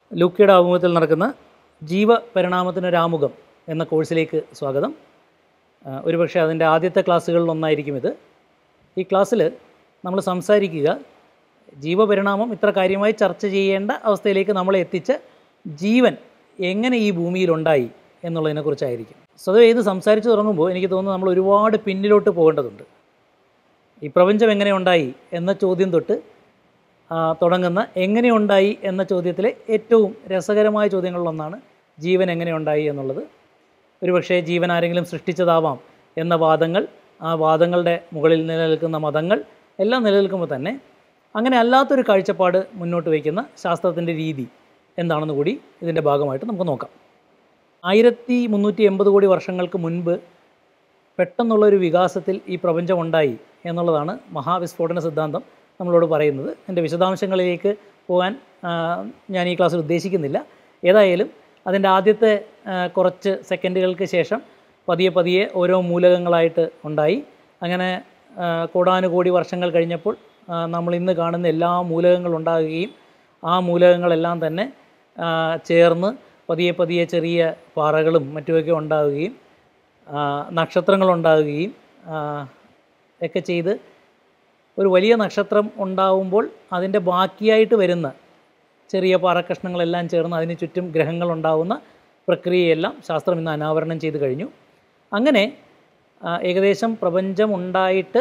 ലൂക്കയുടെ ആമുഖത്തിൽ നടക്കുന്ന ജീവപരിണാമത്തിനൊരാമുഖം എന്ന കോഴ്സിലേക്ക് സ്വാഗതം. ഒരുപക്ഷെ അതിൻ്റെ ആദ്യത്തെ ക്ലാസ്സുകളിലൊന്നായിരിക്കും ഇത്. ഈ ക്ലാസ്സിൽ നമ്മൾ സംസാരിക്കുക ജീവപരിണാമം ഇത്ര കാര്യമായി ചർച്ച ചെയ്യേണ്ട അവസ്ഥയിലേക്ക് നമ്മളെ എത്തിച്ച ജീവൻ എങ്ങനെ ഈ ഭൂമിയിലുണ്ടായി എന്നുള്ളതിനെക്കുറിച്ചായിരിക്കും. സ്വതവേ ഇത് സംസാരിച്ച് തുടങ്ങുമ്പോൾ എനിക്ക് തോന്നുന്നു നമ്മൾ ഒരുപാട് പിന്നിലോട്ട് പോകേണ്ടതുണ്ട്. ഈ പ്രപഞ്ചം എങ്ങനെ ഉണ്ടായി എന്ന ചോദ്യം തൊട്ട് തുടങ്ങുന്ന എങ്ങനെയുണ്ടായി എന്ന ചോദ്യത്തിലെ ഏറ്റവും രസകരമായ ചോദ്യങ്ങളിലൊന്നാണ് ജീവൻ എങ്ങനെയുണ്ടായി എന്നുള്ളത്. ഒരുപക്ഷെ ജീവൻ ആരെങ്കിലും സൃഷ്ടിച്ചതാവാം എന്ന വാദങ്ങൾ, ആ വാദങ്ങളുടെ മുകളിൽ നിലനിൽക്കുന്ന മതങ്ങൾ എല്ലാം നിലനിൽക്കുമ്പോൾ തന്നെ അങ്ങനെ അല്ലാത്തൊരു കാഴ്ചപ്പാട് മുന്നോട്ട് വയ്ക്കുന്ന ശാസ്ത്രത്തിൻ്റെ രീതി എന്താണെന്ന് കൂടി ഇതിൻ്റെ ഭാഗമായിട്ട് നമുക്ക് നോക്കാം. 1380 കോടി വർഷങ്ങൾക്ക് മുൻപ് പെട്ടെന്നുള്ളൊരു വികാസത്തിൽ ഈ പ്രപഞ്ചം ഉണ്ടായി എന്നുള്ളതാണ് മഹാവിസ്ഫോടന സിദ്ധാന്തം നമ്മളോട് പറയുന്നത്. എൻ്റെ വിശദാംശങ്ങളിലേക്ക് പോകാൻ ഞാൻ ഈ ക്ലാസ്സിൽ ഉദ്ദേശിക്കുന്നില്ല. ഏതായാലും അതിൻ്റെ ആദ്യത്തെ കുറച്ച് സെക്കൻഡുകൾക്ക് ശേഷം പതിയെ ഓരോ മൂലകങ്ങളായിട്ട് ഉണ്ടായി. അങ്ങനെ കോടാനുകോടി വർഷങ്ങൾ കഴിഞ്ഞപ്പോൾ നമ്മൾ ഇന്ന് കാണുന്ന എല്ലാ മൂലകങ്ങളുണ്ടാകുകയും ആ മൂലകങ്ങളെല്ലാം തന്നെ ചേർന്ന് പതിയെ ചെറിയ പാറകളും മറ്റുമൊക്കെ ഉണ്ടാവുകയും നക്ഷത്രങ്ങളുണ്ടാകുകയും ഒക്കെ ചെയ്ത് ഒരു വലിയ നക്ഷത്രം ഉണ്ടാവുമ്പോൾ അതിൻ്റെ ബാക്കിയായിട്ട് വരുന്ന ചെറിയ പാറക്കഷ്ണങ്ങളെല്ലാം ചേർന്ന് അതിന് ചുറ്റും ഗ്രഹങ്ങളുണ്ടാവുന്ന പ്രക്രിയയെല്ലാം ശാസ്ത്രം ഇന്ന് അനാവരണം ചെയ്ത് കഴിഞ്ഞു. അങ്ങനെ ഏകദേശം പ്രപഞ്ചം ഉണ്ടായിട്ട്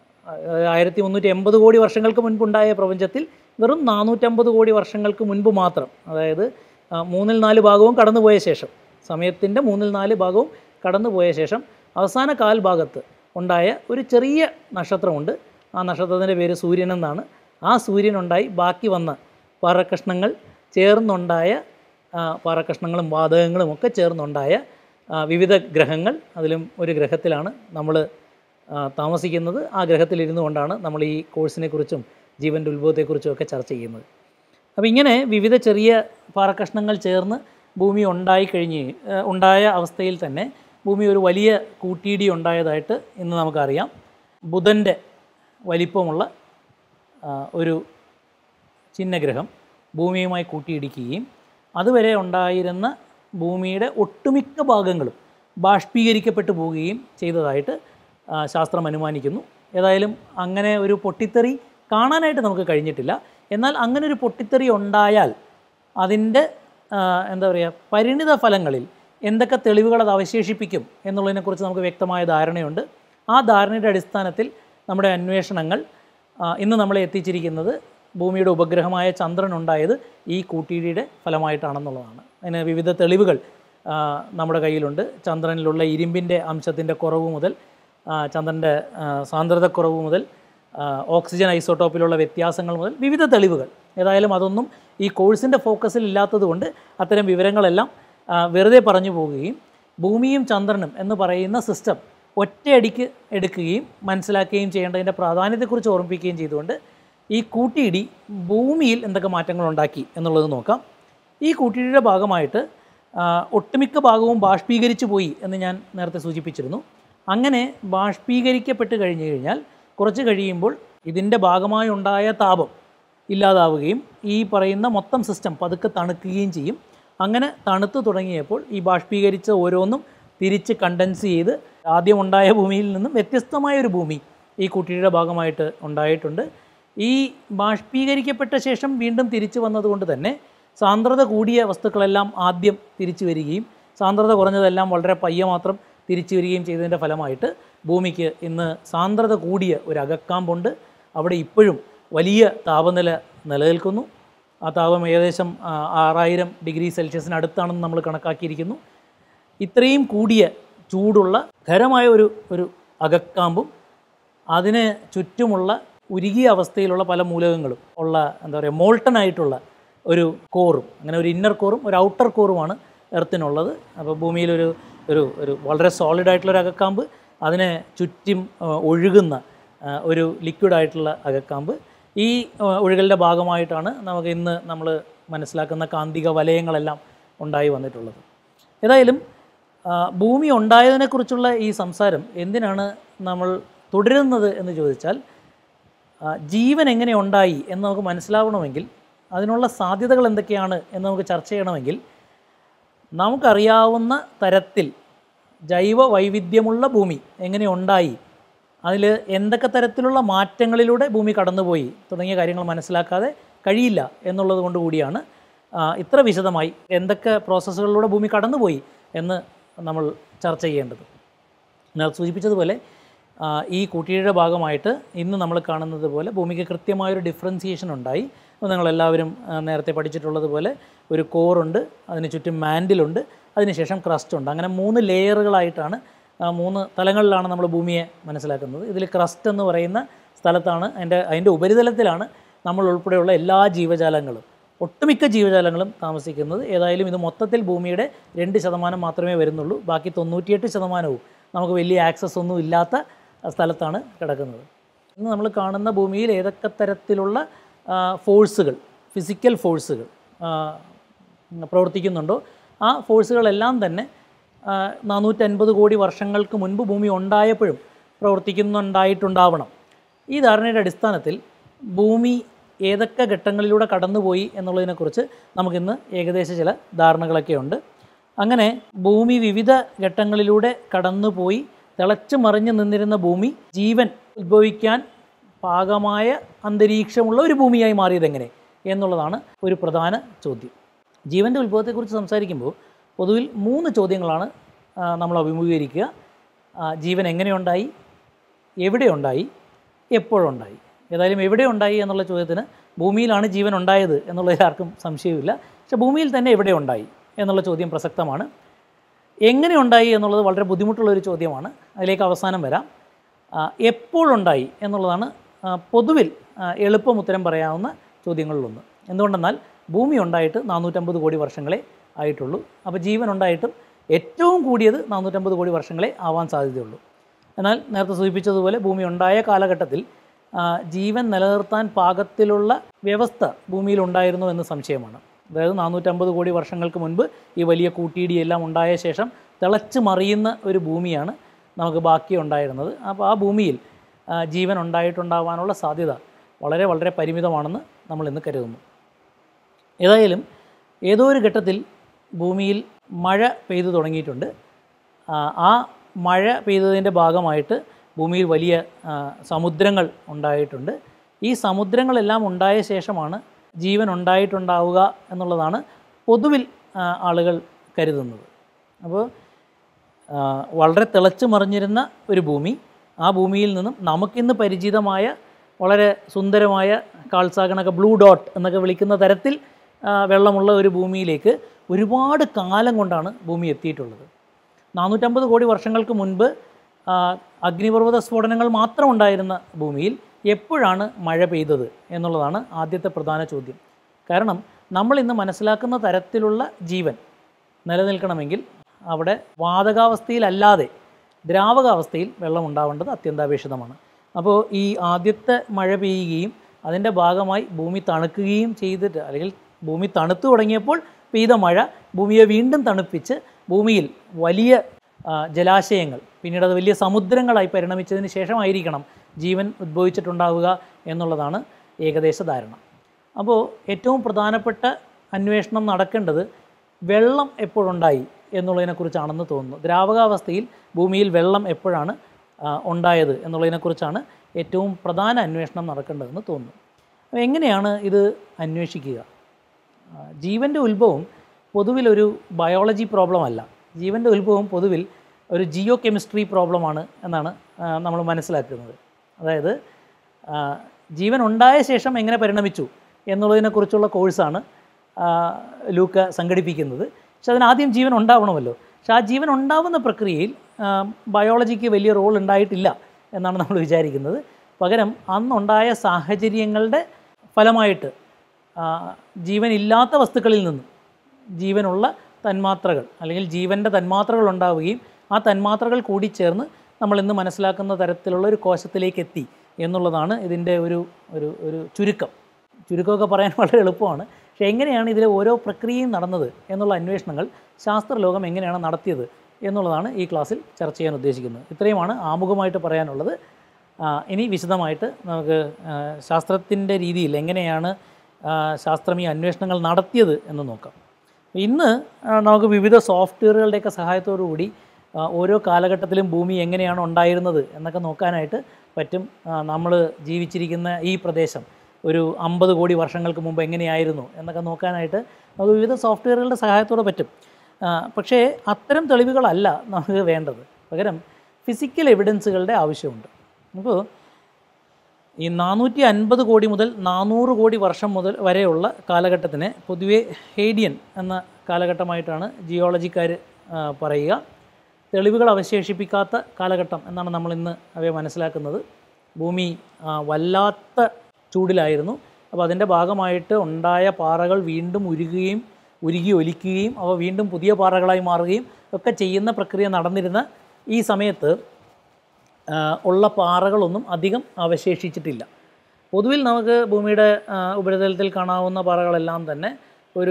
1380 കോടി വർഷങ്ങൾക്ക് മുൻപുണ്ടായ പ്രപഞ്ചത്തിൽ വെറും 450 കോടി വർഷങ്ങൾക്ക് മുൻപ് മാത്രം, അതായത് 3/4 ഭാഗവും കടന്നുപോയ ശേഷം, സമയത്തിൻ്റെ 3/4 ഭാഗവും കടന്നുപോയ ശേഷം അവസാന കാൽഭാഗത്ത് ഉണ്ടായ ഒരു ചെറിയ നക്ഷത്രമുണ്ട്. ആ നക്ഷത്രത്തിൻ്റെ പേര് സൂര്യൻ എന്നാണ്. ആ സൂര്യനുണ്ടായി ബാക്കി വന്ന പാറക്കഷ്ണങ്ങൾ ചേർന്നുണ്ടായ പാറക്കഷ്ണങ്ങളും വാതകങ്ങളും ഒക്കെ ചേർന്നുണ്ടായ വിവിധ ഗ്രഹങ്ങൾ. അതിലും ഒരു ഗ്രഹത്തിലാണ് നമ്മൾ താമസിക്കുന്നത്. ആ ഗ്രഹത്തിലിരുന്നു കൊണ്ടാണ് നമ്മൾ ഈ കോഴ്സിനെക്കുറിച്ചും ജീവൻ്റെ ഉത്ഭവത്തെക്കുറിച്ചും ഒക്കെ ചർച്ച ചെയ്യുന്നത്. അപ്പോൾ ഇങ്ങനെ വിവിധ ചെറിയ പാറക്കഷ്ണങ്ങൾ ചേർന്ന് ഭൂമി ഉണ്ടായ അവസ്ഥയിൽ തന്നെ ഭൂമി ഒരു വലിയ കൂട്ടിയിടി ഉണ്ടായതായിട്ട് ഇന്ന് നമുക്കറിയാം. ബുധൻ്റെ വലിപ്പമുള്ള ഒരു ചിഹ്നഗ്രഹം ഭൂമിയുമായി കൂട്ടിയിടിക്കുകയും അതുവരെ ഉണ്ടായിരുന്ന ഭൂമിയുടെ ഒട്ടുമിക്ക ഭാഗങ്ങളും ബാഷ്പീകരിക്കപ്പെട്ടു പോവുകയും ചെയ്തതായിട്ട് ശാസ്ത്രം അനുമാനിക്കുന്നു. ഏതായാലും അങ്ങനെ ഒരു പൊട്ടിത്തെറി കാണാനായിട്ട് നമുക്ക് കഴിഞ്ഞിട്ടില്ല. എന്നാൽ അങ്ങനെ ഒരു പൊട്ടിത്തെറി ഉണ്ടായാൽ അതിൻ്റെ പരിണിത ഫലങ്ങളിൽ എന്തൊക്കെ തെളിവുകൾ അത് അവശേഷിപ്പിക്കും എന്നുള്ളതിനെക്കുറിച്ച് നമുക്ക് വ്യക്തമായ ധാരണയുണ്ട്. ആ ധാരണയുടെ അടിസ്ഥാനത്തിൽ നമ്മുടെ അന്വേഷണങ്ങൾ ഇന്ന് നമ്മളെ എത്തിച്ചിരിക്കുന്നത് ഭൂമിയുടെ ഉപഗ്രഹമായ ചന്ദ്രൻ ഉണ്ടായത് ഈ കൂട്ടിയിടിയുടെ ഫലമായിട്ടാണെന്നുള്ളതാണ്. അതിന് വിവിധ തെളിവുകൾ നമ്മുടെ കയ്യിലുണ്ട്. ചന്ദ്രനിലുള്ള ഇരുമ്പിൻ്റെ അംശത്തിൻ്റെ കുറവ് മുതൽ ചന്ദ്രൻ്റെ സാന്ദ്രതക്കുറവ് മുതൽ ഓക്സിജൻ ഐസോട്ടോപ്പിലുള്ള വ്യത്യാസങ്ങൾ മുതൽ വിവിധ തെളിവുകൾ. ഏതായാലും അതൊന്നും ഈ കോഴ്സിൻ്റെ ഫോക്കസിൽ ഇല്ലാത്തതുകൊണ്ട് അത്തരം വിവരങ്ങളെല്ലാം വെറുതെ പറഞ്ഞു പോവുകയും ഭൂമിയും ചന്ദ്രനും എന്ന് പറയുന്ന സിസ്റ്റം ഒറ്റയടിക്ക് എടുക്കുകയും മനസ്സിലാക്കുകയും ചെയ്യേണ്ടതിൻ്റെ പ്രാധാന്യത്തെക്കുറിച്ച് ഓർമ്മിപ്പിക്കുകയും ചെയ്തുകൊണ്ട് ഈ കൂട്ടിയിടി ഭൂമിയിൽ എന്തൊക്കെ മാറ്റങ്ങളുണ്ടാക്കി എന്നുള്ളത് നോക്കാം. ഈ കൂട്ടിയിടിയുടെ ഭാഗമായിട്ട് ഒട്ടുമിക്ക ഭാഗവും ബാഷ്പീകരിച്ചു പോയി എന്ന് ഞാൻ നേരത്തെ സൂചിപ്പിച്ചിരുന്നു. അങ്ങനെ ബാഷ്പീകരിക്കപ്പെട്ട് കഴിഞ്ഞു കഴിഞ്ഞാൽ കുറച്ച് കഴിയുമ്പോൾ ഇതിൻ്റെ ഭാഗമായി ഉണ്ടായ താപം ഇല്ലാതാവുകയും ഈ പറയുന്ന മൊത്തം സിസ്റ്റം പതുക്കെ തണുക്കുകയും ചെയ്യും. അങ്ങനെ തണുത്ത് തുടങ്ങിയപ്പോൾ ഈ ബാഷ്പീകരിച്ച ഓരോന്നും തിരിച്ച് കണ്ടൻസ് ചെയ്ത് ആദ്യം ഉണ്ടായ ഭൂമിയിൽ നിന്നും വ്യത്യസ്തമായൊരു ഭൂമി ഈ കൂട്ടിയിടിയുടെ ഭാഗമായിട്ട് ഉണ്ടായിട്ടുണ്ട്. ഈ ബാഷ്പീകരിക്കപ്പെട്ട ശേഷം വീണ്ടും തിരിച്ചു വന്നതുകൊണ്ട് തന്നെ സാന്ദ്രത കൂടിയ വസ്തുക്കളെല്ലാം ആദ്യം തിരിച്ചു വരികയും സാന്ദ്രത കുറഞ്ഞതെല്ലാം വളരെ പയ്യെ മാത്രം തിരിച്ചു വരികയും ചെയ്തതിൻ്റെ ഫലമായിട്ട് ഭൂമിക്ക് ഇന്ന് സാന്ദ്രത കൂടിയ ഒരു അകക്കാമ്പുണ്ട്. അവിടെ ഇപ്പോഴും വലിയ താപനില നിലനിൽക്കുന്നു. ആ താപം ഏകദേശം 6000 ഡിഗ്രി സെൽഷ്യസിനടുത്താണെന്ന് നമ്മൾ കണക്കാക്കിയിരിക്കുന്നു. ഇത്രയും കൂടിയ ചൂടുള്ള ഖരമായ ഒരു അകക്കാമ്പും അതിന് ചുറ്റുമുള്ള ഉരുകിയ അവസ്ഥയിലുള്ള പല മൂലകങ്ങളും ഉള്ള മോൾട്ടൺ ആയിട്ടുള്ള ഒരു കോറും, അങ്ങനെ ഒരു ഇന്നർ കോറും ഒരു ഔട്ടർ കോറുമാണ് എർത്തിനുള്ളത്. അപ്പോൾ ഭൂമിയിലൊരു വളരെ സോളിഡായിട്ടുള്ളൊരു അകക്കാമ്പ്, അതിനെ ചുറ്റും ഒഴുകുന്ന ഒരു ലിക്വിഡായിട്ടുള്ള അകക്കാമ്പ്. ഈ ഒഴുകലിൻ്റെ ഭാഗമായിട്ടാണ് നമുക്ക് ഇന്ന് നമ്മൾ മനസ്സിലാക്കുന്ന കാന്തിക വലയങ്ങളെല്ലാം ഉണ്ടായി വന്നിട്ടുള്ളത്. ഏതായാലും ഭൂമി ഉണ്ടായതിനെക്കുറിച്ചുള്ള ഈ സംസാരം എന്തിനാണ് നമ്മൾ തുടരുന്നത് എന്ന് ചോദിച്ചാൽ, ജീവൻ എങ്ങനെ ഉണ്ടായി എന്ന് നമുക്ക് മനസ്സിലാവണമെങ്കിൽ അതിനുള്ള സാധ്യതകൾ എന്തൊക്കെയാണ് എന്ന് നമുക്ക് ചർച്ച ചെയ്യണമെങ്കിൽ നമുക്കറിയാവുന്ന തരത്തിൽ ജൈവ വൈവിധ്യമുള്ള ഭൂമി എങ്ങനെ ഉണ്ടായി, അതിൽ എന്തൊക്കെ തരത്തിലുള്ള മാറ്റങ്ങളിലൂടെ ഭൂമി കടന്നുപോയി തുടങ്ങിയ കാര്യങ്ങൾ മനസ്സിലാക്കാതെ കഴിയില്ല എന്നുള്ളത് കൊണ്ട് കൂടിയാണ് ഇത്ര വിശദമായി എന്തൊക്കെ പ്രോസസ്സുകളിലൂടെ ഭൂമി കടന്നുപോയി എന്ന് നമ്മൾ ചർച്ച ചെയ്യേണ്ടത്. ഞാൻ സൂചിപ്പിച്ചതുപോലെ ഈ കൂട്ടിയുടെ ഭാഗമായിട്ട് ഇന്ന് നമ്മൾ കാണുന്നത് പോലെ ഭൂമിക്ക് കൃത്യമായൊരു ഡിഫറൻസിയേഷൻ ഉണ്ടായി. അപ്പോൾ നിങ്ങളെല്ലാവരും നേരത്തെ പഠിച്ചിട്ടുള്ളതുപോലെ ഒരു കോറുണ്ട്, അതിന് ചുറ്റും മാൻഡിലുണ്ട്, അതിനുശേഷം ക്രസ്റ്റ് ഉണ്ട്. അങ്ങനെ 3 ലെയറുകളായിട്ടാണ് 3 തലങ്ങളിലാണ് നമ്മൾ ഭൂമിയെ മനസ്സിലാക്കുന്നത്. ഇതിൽ ക്രസ്റ്റ് എന്ന് പറയുന്ന സ്ഥലത്താണ് അതിൻ്റെ ഉപരിതലത്തിലാണ് നമ്മൾ ഉൾപ്പെടെയുള്ള എല്ലാ ജീവജാലങ്ങളും, ഒട്ടുമിക്ക ജീവജാലങ്ങളും താമസിക്കുന്നത്. ഏതായാലും ഇത് മൊത്തത്തിൽ ഭൂമിയുടെ 2% മാത്രമേ വരുന്നുള്ളൂ. ബാക്കി 98% നമുക്ക് വലിയ ആക്സസ് ഒന്നും ഇല്ലാത്ത സ്ഥലത്താണ് കിടക്കുന്നത്. ഇന്ന് നമ്മൾ കാണുന്ന ഭൂമിയിൽ ഏതൊക്കെ തരത്തിലുള്ള ഫോഴ്സുകൾ, ഫിസിക്കൽ ഫോഴ്സുകൾ പ്രവർത്തിക്കുന്നുണ്ടോ ആ ഫോഴ്സുകളെല്ലാം തന്നെ 450 കോടി വർഷങ്ങൾക്ക് മുൻപ് ഭൂമി ഉണ്ടായപ്പോഴും പ്രവർത്തിക്കുന്നുണ്ടായിട്ടുണ്ടാവണം. ഈ ധാരണയുടെ അടിസ്ഥാനത്തിൽ ഭൂമി ഏതൊക്കെ ഘട്ടങ്ങളിലൂടെ കടന്നുപോയി എന്നുള്ളതിനെക്കുറിച്ച് നമുക്കിന്ന് ഏകദേശ ചില ധാരണകളൊക്കെ ഉണ്ട്. അങ്ങനെ ഭൂമി വിവിധ ഘട്ടങ്ങളിലൂടെ കടന്നുപോയി തിളച്ചു മറിഞ്ഞു നിന്നിരുന്ന ഭൂമി ജീവൻ ഉദ്ഭവിക്കാൻ പാകമായ അന്തരീക്ഷമുള്ള ഒരു ഭൂമിയായി മാറിയതെങ്ങനെ എന്നുള്ളതാണ് ഒരു പ്രധാന ചോദ്യം. ജീവൻ്റെ ഉത്ഭവത്തെക്കുറിച്ച് സംസാരിക്കുമ്പോൾ പൊതുവിൽ 3 ചോദ്യങ്ങളാണ് നമ്മൾ അഭിമുഖീകരിക്കുക. ജീവൻ എങ്ങനെയുണ്ടായി, എവിടെയുണ്ടായി, എപ്പോഴുണ്ടായി. ഏതായാലും എവിടെ ഉണ്ടായി എന്നുള്ള ചോദ്യത്തിന് ഭൂമിയിലാണ് ജീവൻ ഉണ്ടായത് എന്നുള്ളതിൽ ആർക്കും സംശയമില്ല. പക്ഷേ ഭൂമിയിൽ തന്നെ എവിടെ ഉണ്ടായി എന്നുള്ള ചോദ്യം പ്രസക്തമാണ്. എങ്ങനെ ഉണ്ടായി എന്നുള്ളത് വളരെ ബുദ്ധിമുട്ടുള്ളൊരു ചോദ്യമാണ്. അതിലേക്ക് അവസാനം വരാം. എപ്പോഴുണ്ടായി എന്നുള്ളതാണ് പൊതുവിൽ എളുപ്പം ഉത്തരം പറയാവുന്ന ചോദ്യങ്ങളിലൊന്ന്. എന്തുകൊണ്ടെന്നാൽ ഭൂമി ഉണ്ടായിട്ട് 450 കോടി വർഷങ്ങളെ ആയിട്ടുള്ളൂ. അപ്പോൾ ജീവൻ ഉണ്ടായിട്ടും ഏറ്റവും കൂടിയത് 450 കോടി വർഷങ്ങളെ ആവാൻ സാധ്യതയുള്ളൂ. എന്നാൽ നേരത്തെ സൂചിപ്പിച്ചതുപോലെ ഭൂമി ഉണ്ടായ കാലഘട്ടത്തിൽ ജീവൻ നിലനിർത്താൻ പാകത്തിലുള്ള വ്യവസ്ഥ ഭൂമിയിലുണ്ടായിരുന്നു എന്ന് സംശയമാണ്. അതായത് 450 കോടി വർഷങ്ങൾക്ക് മുൻപ് ഈ വലിയ കൂട്ടിയിടിയെല്ലാം ഉണ്ടായ ശേഷം തിളച്ച് മറിയുന്ന ഒരു ഭൂമിയാണ് നമുക്ക് ബാക്കി ഉണ്ടായിരുന്നത്. അപ്പോൾ ആ ഭൂമിയിൽ ജീവൻ ഉണ്ടായിട്ടുണ്ടാവാനുള്ള സാധ്യത വളരെ വളരെ പരിമിതമാണെന്ന് നമ്മൾ ഇന്ന് കരുതുന്നു. ഏതായാലും ഏതോ ഒരു ഘട്ടത്തിൽ ഭൂമിയിൽ മഴ പെയ്തു തുടങ്ങിയിട്ടുണ്ട്. ആ മഴ പെയ്തതിൻ്റെ ഭാഗമായിട്ട് ഭൂമിയിൽ വലിയ സമുദ്രങ്ങൾ ഉണ്ടായിട്ടുണ്ട്. ഈ സമുദ്രങ്ങളെല്ലാം ഉണ്ടായ ശേഷമാണ് ജീവൻ ഉണ്ടായിട്ടുണ്ടാവുക എന്നുള്ളതാണ് പൊതുവിൽ ആളുകൾ കരുതുന്നത്. അപ്പോൾ വളരെ തിളച്ച് മറിഞ്ഞിരുന്ന ഒരു ഭൂമി, ആ ഭൂമിയിൽ നിന്നും നമുക്കിന്ന് പരിചിതമായ വളരെ സുന്ദരമായ കാൾസാഗണൊക്കെ ബ്ലൂ ഡോട്ട് എന്നൊക്കെ വിളിക്കുന്ന തരത്തിൽ വെള്ളമുള്ള ഒരു ഭൂമിയിലേക്ക് ഒരുപാട് കാലം കൊണ്ടാണ് ഭൂമി എത്തിയിട്ടുള്ളത്. 450 കോടി വർഷങ്ങൾക്ക് മുൻപ് അഗ്നിപർവ്വത സ്ഫോടനങ്ങൾ മാത്രം ഉണ്ടായിരുന്ന ഭൂമിയിൽ എപ്പോഴാണ് മഴ പെയ്തത് എന്നുള്ളതാണ് ആദ്യത്തെ പ്രധാന ചോദ്യം. കാരണം നമ്മൾ ഇന്ന് മനസ്സിലാക്കുന്ന തരത്തിലുള്ള ജീവൻ നിലനിൽക്കണമെങ്കിൽ അവിടെ വാതകാവസ്ഥയിലല്ലാതെ ദ്രാവകാവസ്ഥയിൽ വെള്ളം ഉണ്ടാവേണ്ടത് അത്യന്താപേക്ഷിതമാണ്. അപ്പോൾ ഈ ആദ്യത്തെ മഴ പെയ്യുകയും അതിൻ്റെ ഭാഗമായി ഭൂമി തണുക്കുകയും ചെയ്തിട്ട്, അല്ലെങ്കിൽ ഭൂമി തണുത്തു തുടങ്ങിയപ്പോൾ പെയ്ത മഴ ഭൂമിയെ വീണ്ടും തണുപ്പിച്ച് ഭൂമിയിൽ വലിയ ജലാശയങ്ങൾ, പിന്നീട് അത് വലിയ സമുദ്രങ്ങളായി പരിണമിച്ചതിന് ശേഷമായിരിക്കണം ജീവൻ ഉദ്ഭവിച്ചിട്ടുണ്ടാവുക എന്നുള്ളതാണ് ഏകദേശ ധാരണ. അപ്പോൾ ഏറ്റവും പ്രധാനപ്പെട്ട അന്വേഷണം നടക്കേണ്ടത് വെള്ളം എപ്പോഴുണ്ടായി എന്നുള്ളതിനെക്കുറിച്ചാണെന്ന് തോന്നുന്നു. ദ്രാവകാവസ്ഥയിൽ ഭൂമിയിൽ വെള്ളം എപ്പോഴാണ് ഉണ്ടായത് എന്നുള്ളതിനെക്കുറിച്ചാണ് ഏറ്റവും പ്രധാന അന്വേഷണം നടക്കേണ്ടതെന്ന് തോന്നുന്നു. അപ്പോൾ എങ്ങനെയാണ് ഇത് അന്വേഷിക്കുക? ജീവൻ്റെ ഉത്ഭവം പൊതുവിലൊരു ബയോളജി പ്രോബ്ലം അല്ല. ജീവൻ്റെ ഉത്ഭവം പൊതുവിൽ ഒരു ജിയോ കെമിസ്ട്രി പ്രോബ്ലമാണ് എന്നാണ് നമ്മൾ മനസ്സിലാക്കുന്നത്. അതായത് ജീവൻ ഉണ്ടായ ശേഷം എങ്ങനെ പരിണമിച്ചു എന്നുള്ളതിനെക്കുറിച്ചുള്ള കോഴ്സാണ് ലൂക്ക സംഘടിപ്പിക്കുന്നത്. പക്ഷെ അതിനാദ്യം ജീവൻ ഉണ്ടാവണമല്ലോ. പക്ഷെ ആ ജീവൻ ഉണ്ടാവുന്ന പ്രക്രിയയിൽ ബയോളജിക്ക് വലിയ റോൾ ഉണ്ടായിട്ടില്ല എന്നാണ് നമ്മൾ വിചാരിക്കുന്നത്. പകരം അന്നുണ്ടായ സാഹചര്യങ്ങളുടെ ഫലമായിട്ട് ജീവനില്ലാത്ത വസ്തുക്കളിൽ നിന്നും ജീവനുള്ള തന്മാത്രകൾ, അല്ലെങ്കിൽ ജീവൻ്റെ തന്മാത്രകൾ ഉണ്ടാവുകയും ആ തന്മാത്രകൾ കൂടിച്ചേർന്ന് നമ്മളിന്ന് മനസ്സിലാക്കുന്ന തരത്തിലുള്ള ഒരു കോശത്തിലേക്ക് എത്തി എന്നുള്ളതാണ് ഇതിൻ്റെ ഒരു ഒരു ഒരു ചുരുക്കമൊക്കെ പറയാൻ വളരെ എളുപ്പമാണ്. പക്ഷേ എങ്ങനെയാണ് ഇതിലെ ഓരോ പ്രക്രിയയും നടന്നത് എന്നുള്ള അന്വേഷണങ്ങൾ ശാസ്ത്രലോകം എങ്ങനെയാണ് നടത്തിയത് എന്നുള്ളതാണ് ഈ ക്ലാസ്സിൽ ചർച്ച ചെയ്യാൻ ഉദ്ദേശിക്കുന്നത്. ഇത്രയുമാണ് ആമുഖമായിട്ട് പറയാനുള്ളത്. ഇനി വിശദമായിട്ട് നമുക്ക് ശാസ്ത്രത്തിൻ്റെ രീതിയിൽ എങ്ങനെയാണ് ശാസ്ത്രം ഈ അന്വേഷണങ്ങൾ നടത്തിയത് എന്ന് നോക്കാം. ഇന്ന് നമുക്ക് വിവിധ സോഫ്റ്റ്വെയറുകളുടെയൊക്കെ സഹായത്തോടു കൂടി ഓരോ കാലഘട്ടത്തിലും ഭൂമി എങ്ങനെയാണ് ഉണ്ടായിരുന്നത് എന്നൊക്കെ നോക്കാനായിട്ട് പറ്റും. നമ്മൾ ജീവിച്ചിരിക്കുന്ന ഈ പ്രദേശം ഒരു 50 കോടി വർഷങ്ങൾക്ക് മുമ്പ് എങ്ങനെയായിരുന്നു എന്നൊക്കെ നോക്കാനായിട്ട് നമുക്ക് വിവിധ സോഫ്റ്റ്വെയറുകളുടെ സഹായത്തോടെ പറ്റും. പക്ഷേ അത്തരം തെളിവുകളല്ല നമുക്ക് വേണ്ടത്. പകരം ഫിസിക്കൽ എവിഡൻസുകളുടെ ആവശ്യമുണ്ട്. അപ്പോൾ ഈ 450 കോടി മുതൽ 400 കോടി വർഷം മുതൽ വരെയുള്ള കാലഘട്ടത്തിനെ പൊതുവെ ഹേഡിയൻ എന്ന കാലഘട്ടമായിട്ടാണ് ജിയോളജിക്കാർ പറയുക. തെളിവുകൾ അവശേഷിപ്പിക്കാത്ത കാലഘട്ടം എന്നാണ് നമ്മളിന്ന് അവയെ മനസ്സിലാക്കുന്നത്. ഭൂമി വല്ലാത്ത ചൂടിലായിരുന്നു. അപ്പോൾ അതിൻ്റെ ഭാഗമായിട്ട് ഉണ്ടായ പാറകൾ വീണ്ടും ഉരുകി ഒലിക്കുകയും അവ വീണ്ടും പുതിയ പാറകളായി മാറുകയും ഒക്കെ ചെയ്യുന്ന പ്രക്രിയ നടന്നിരുന്ന ഈ സമയത്ത് ഉള്ള പാറകളൊന്നും അധികം അവശേഷിച്ചിട്ടില്ല. പൊതുവിൽ നമുക്ക് ഭൂമിയുടെ ഉപരിതലത്തിൽ കാണാവുന്ന പാറകളെല്ലാം തന്നെ ഒരു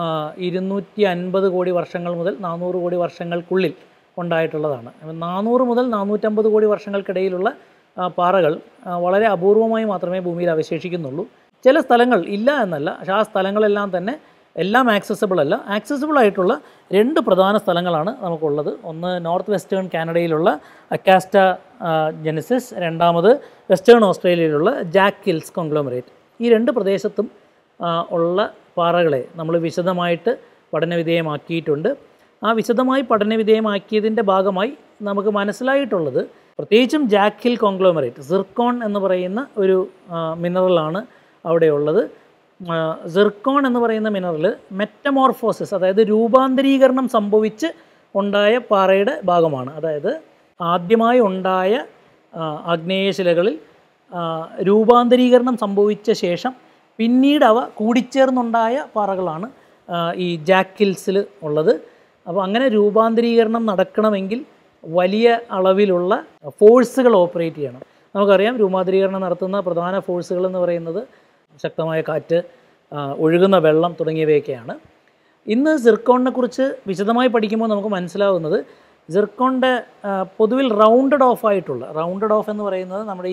250 കോടി വർഷങ്ങൾ മുതൽ 400 കോടി വർഷങ്ങൾക്കുള്ളിൽ ഉണ്ടായിട്ടുള്ളതാണ്. 400 മുതൽ 450 കോടി വർഷങ്ങൾക്കിടയിലുള്ള പാറകൾ വളരെ അപൂർവമായി മാത്രമേ ഭൂമിയിൽ അവശേഷിക്കുന്നുള്ളൂ. ചില സ്ഥലങ്ങൾ ഇല്ല എന്നല്ല, പക്ഷേ ആ സ്ഥലങ്ങളെല്ലാം തന്നെ എല്ലാം ആക്സസിബിൾ അല്ല. ആക്സസിബിൾ ആയിട്ടുള്ള 2 പ്രധാന സ്ഥലങ്ങളാണ് നമുക്കുള്ളത്. ഒന്ന് നോർത്ത് വെസ്റ്റേൺ കാനഡയിലുള്ള അക്കാസ്റ്റ ജെനസിസ്, രണ്ടാമത് വെസ്റ്റേൺ ഓസ്ട്രേലിയയിലുള്ള ജാക്ക് ഹിൽസ് കോൺഗ്ലോമറേറ്റ്. ഈ 2 പ്രദേശത്തും ഉള്ള പാറകളെ നമ്മൾ വിശദമായിട്ട് പഠനവിധേയമാക്കിയിട്ടുണ്ട്. ആ വിശദമായി പഠനവിധേയമാക്കിയതിൻ്റെ ഭാഗമായി നമുക്ക് മനസ്സിലായിട്ടുള്ളത്, പ്രത്യേകിച്ചും ജാക്ക് ഹിൽ കോൺഗ്ലോമറേറ്റ്, സിർക്കോൺ എന്ന് പറയുന്ന ഒരു മിനറലാണ് അവിടെയുള്ളത്. സിർക്കോൺ എന്ന് പറയുന്ന മിനറൽ മെറ്റമോർഫോസിസ്, അതായത് രൂപാന്തരീകരണം സംഭവിച്ച് ഉണ്ടായ പാറയുടെ ഭാഗമാണ്. അതായത് ആദ്യമായി ഉണ്ടായ ആഗ്നേയശിലകളിൽ രൂപാന്തരീകരണം സംഭവിച്ച ശേഷം പിന്നീട് അവ കൂടിച്ചേർന്നുണ്ടായ പാറകളാണ് ഈ ജാക്ക് ഹിൽസിൽ ഉള്ളത്. അപ്പോൾ അങ്ങനെ രൂപാന്തരീകരണം നടക്കണമെങ്കിൽ വലിയ അളവിലുള്ള ഫോഴ്സുകൾ ഓപ്പറേറ്റ് ചെയ്യണം. നമുക്കറിയാം, രൂപാന്തരീകരണം നടത്തുന്ന പ്രധാന ഫോഴ്സുകൾ എന്ന് പറയുന്നത് ശക്തമായ കാറ്റ്, ഒഴുകുന്ന വെള്ളം തുടങ്ങിയവയൊക്കെയാണ്. ഇന്ന് സിർക്കോണിനെ കുറിച്ച് വിശദമായി പഠിക്കുമ്പോൾ നമുക്ക് മനസ്സിലാവുന്നത്, സിർക്കോണിൻ്റെ പൊതുവിൽ റൗണ്ടഡ് ഓഫ് എന്ന് പറയുന്നത് നമ്മുടെ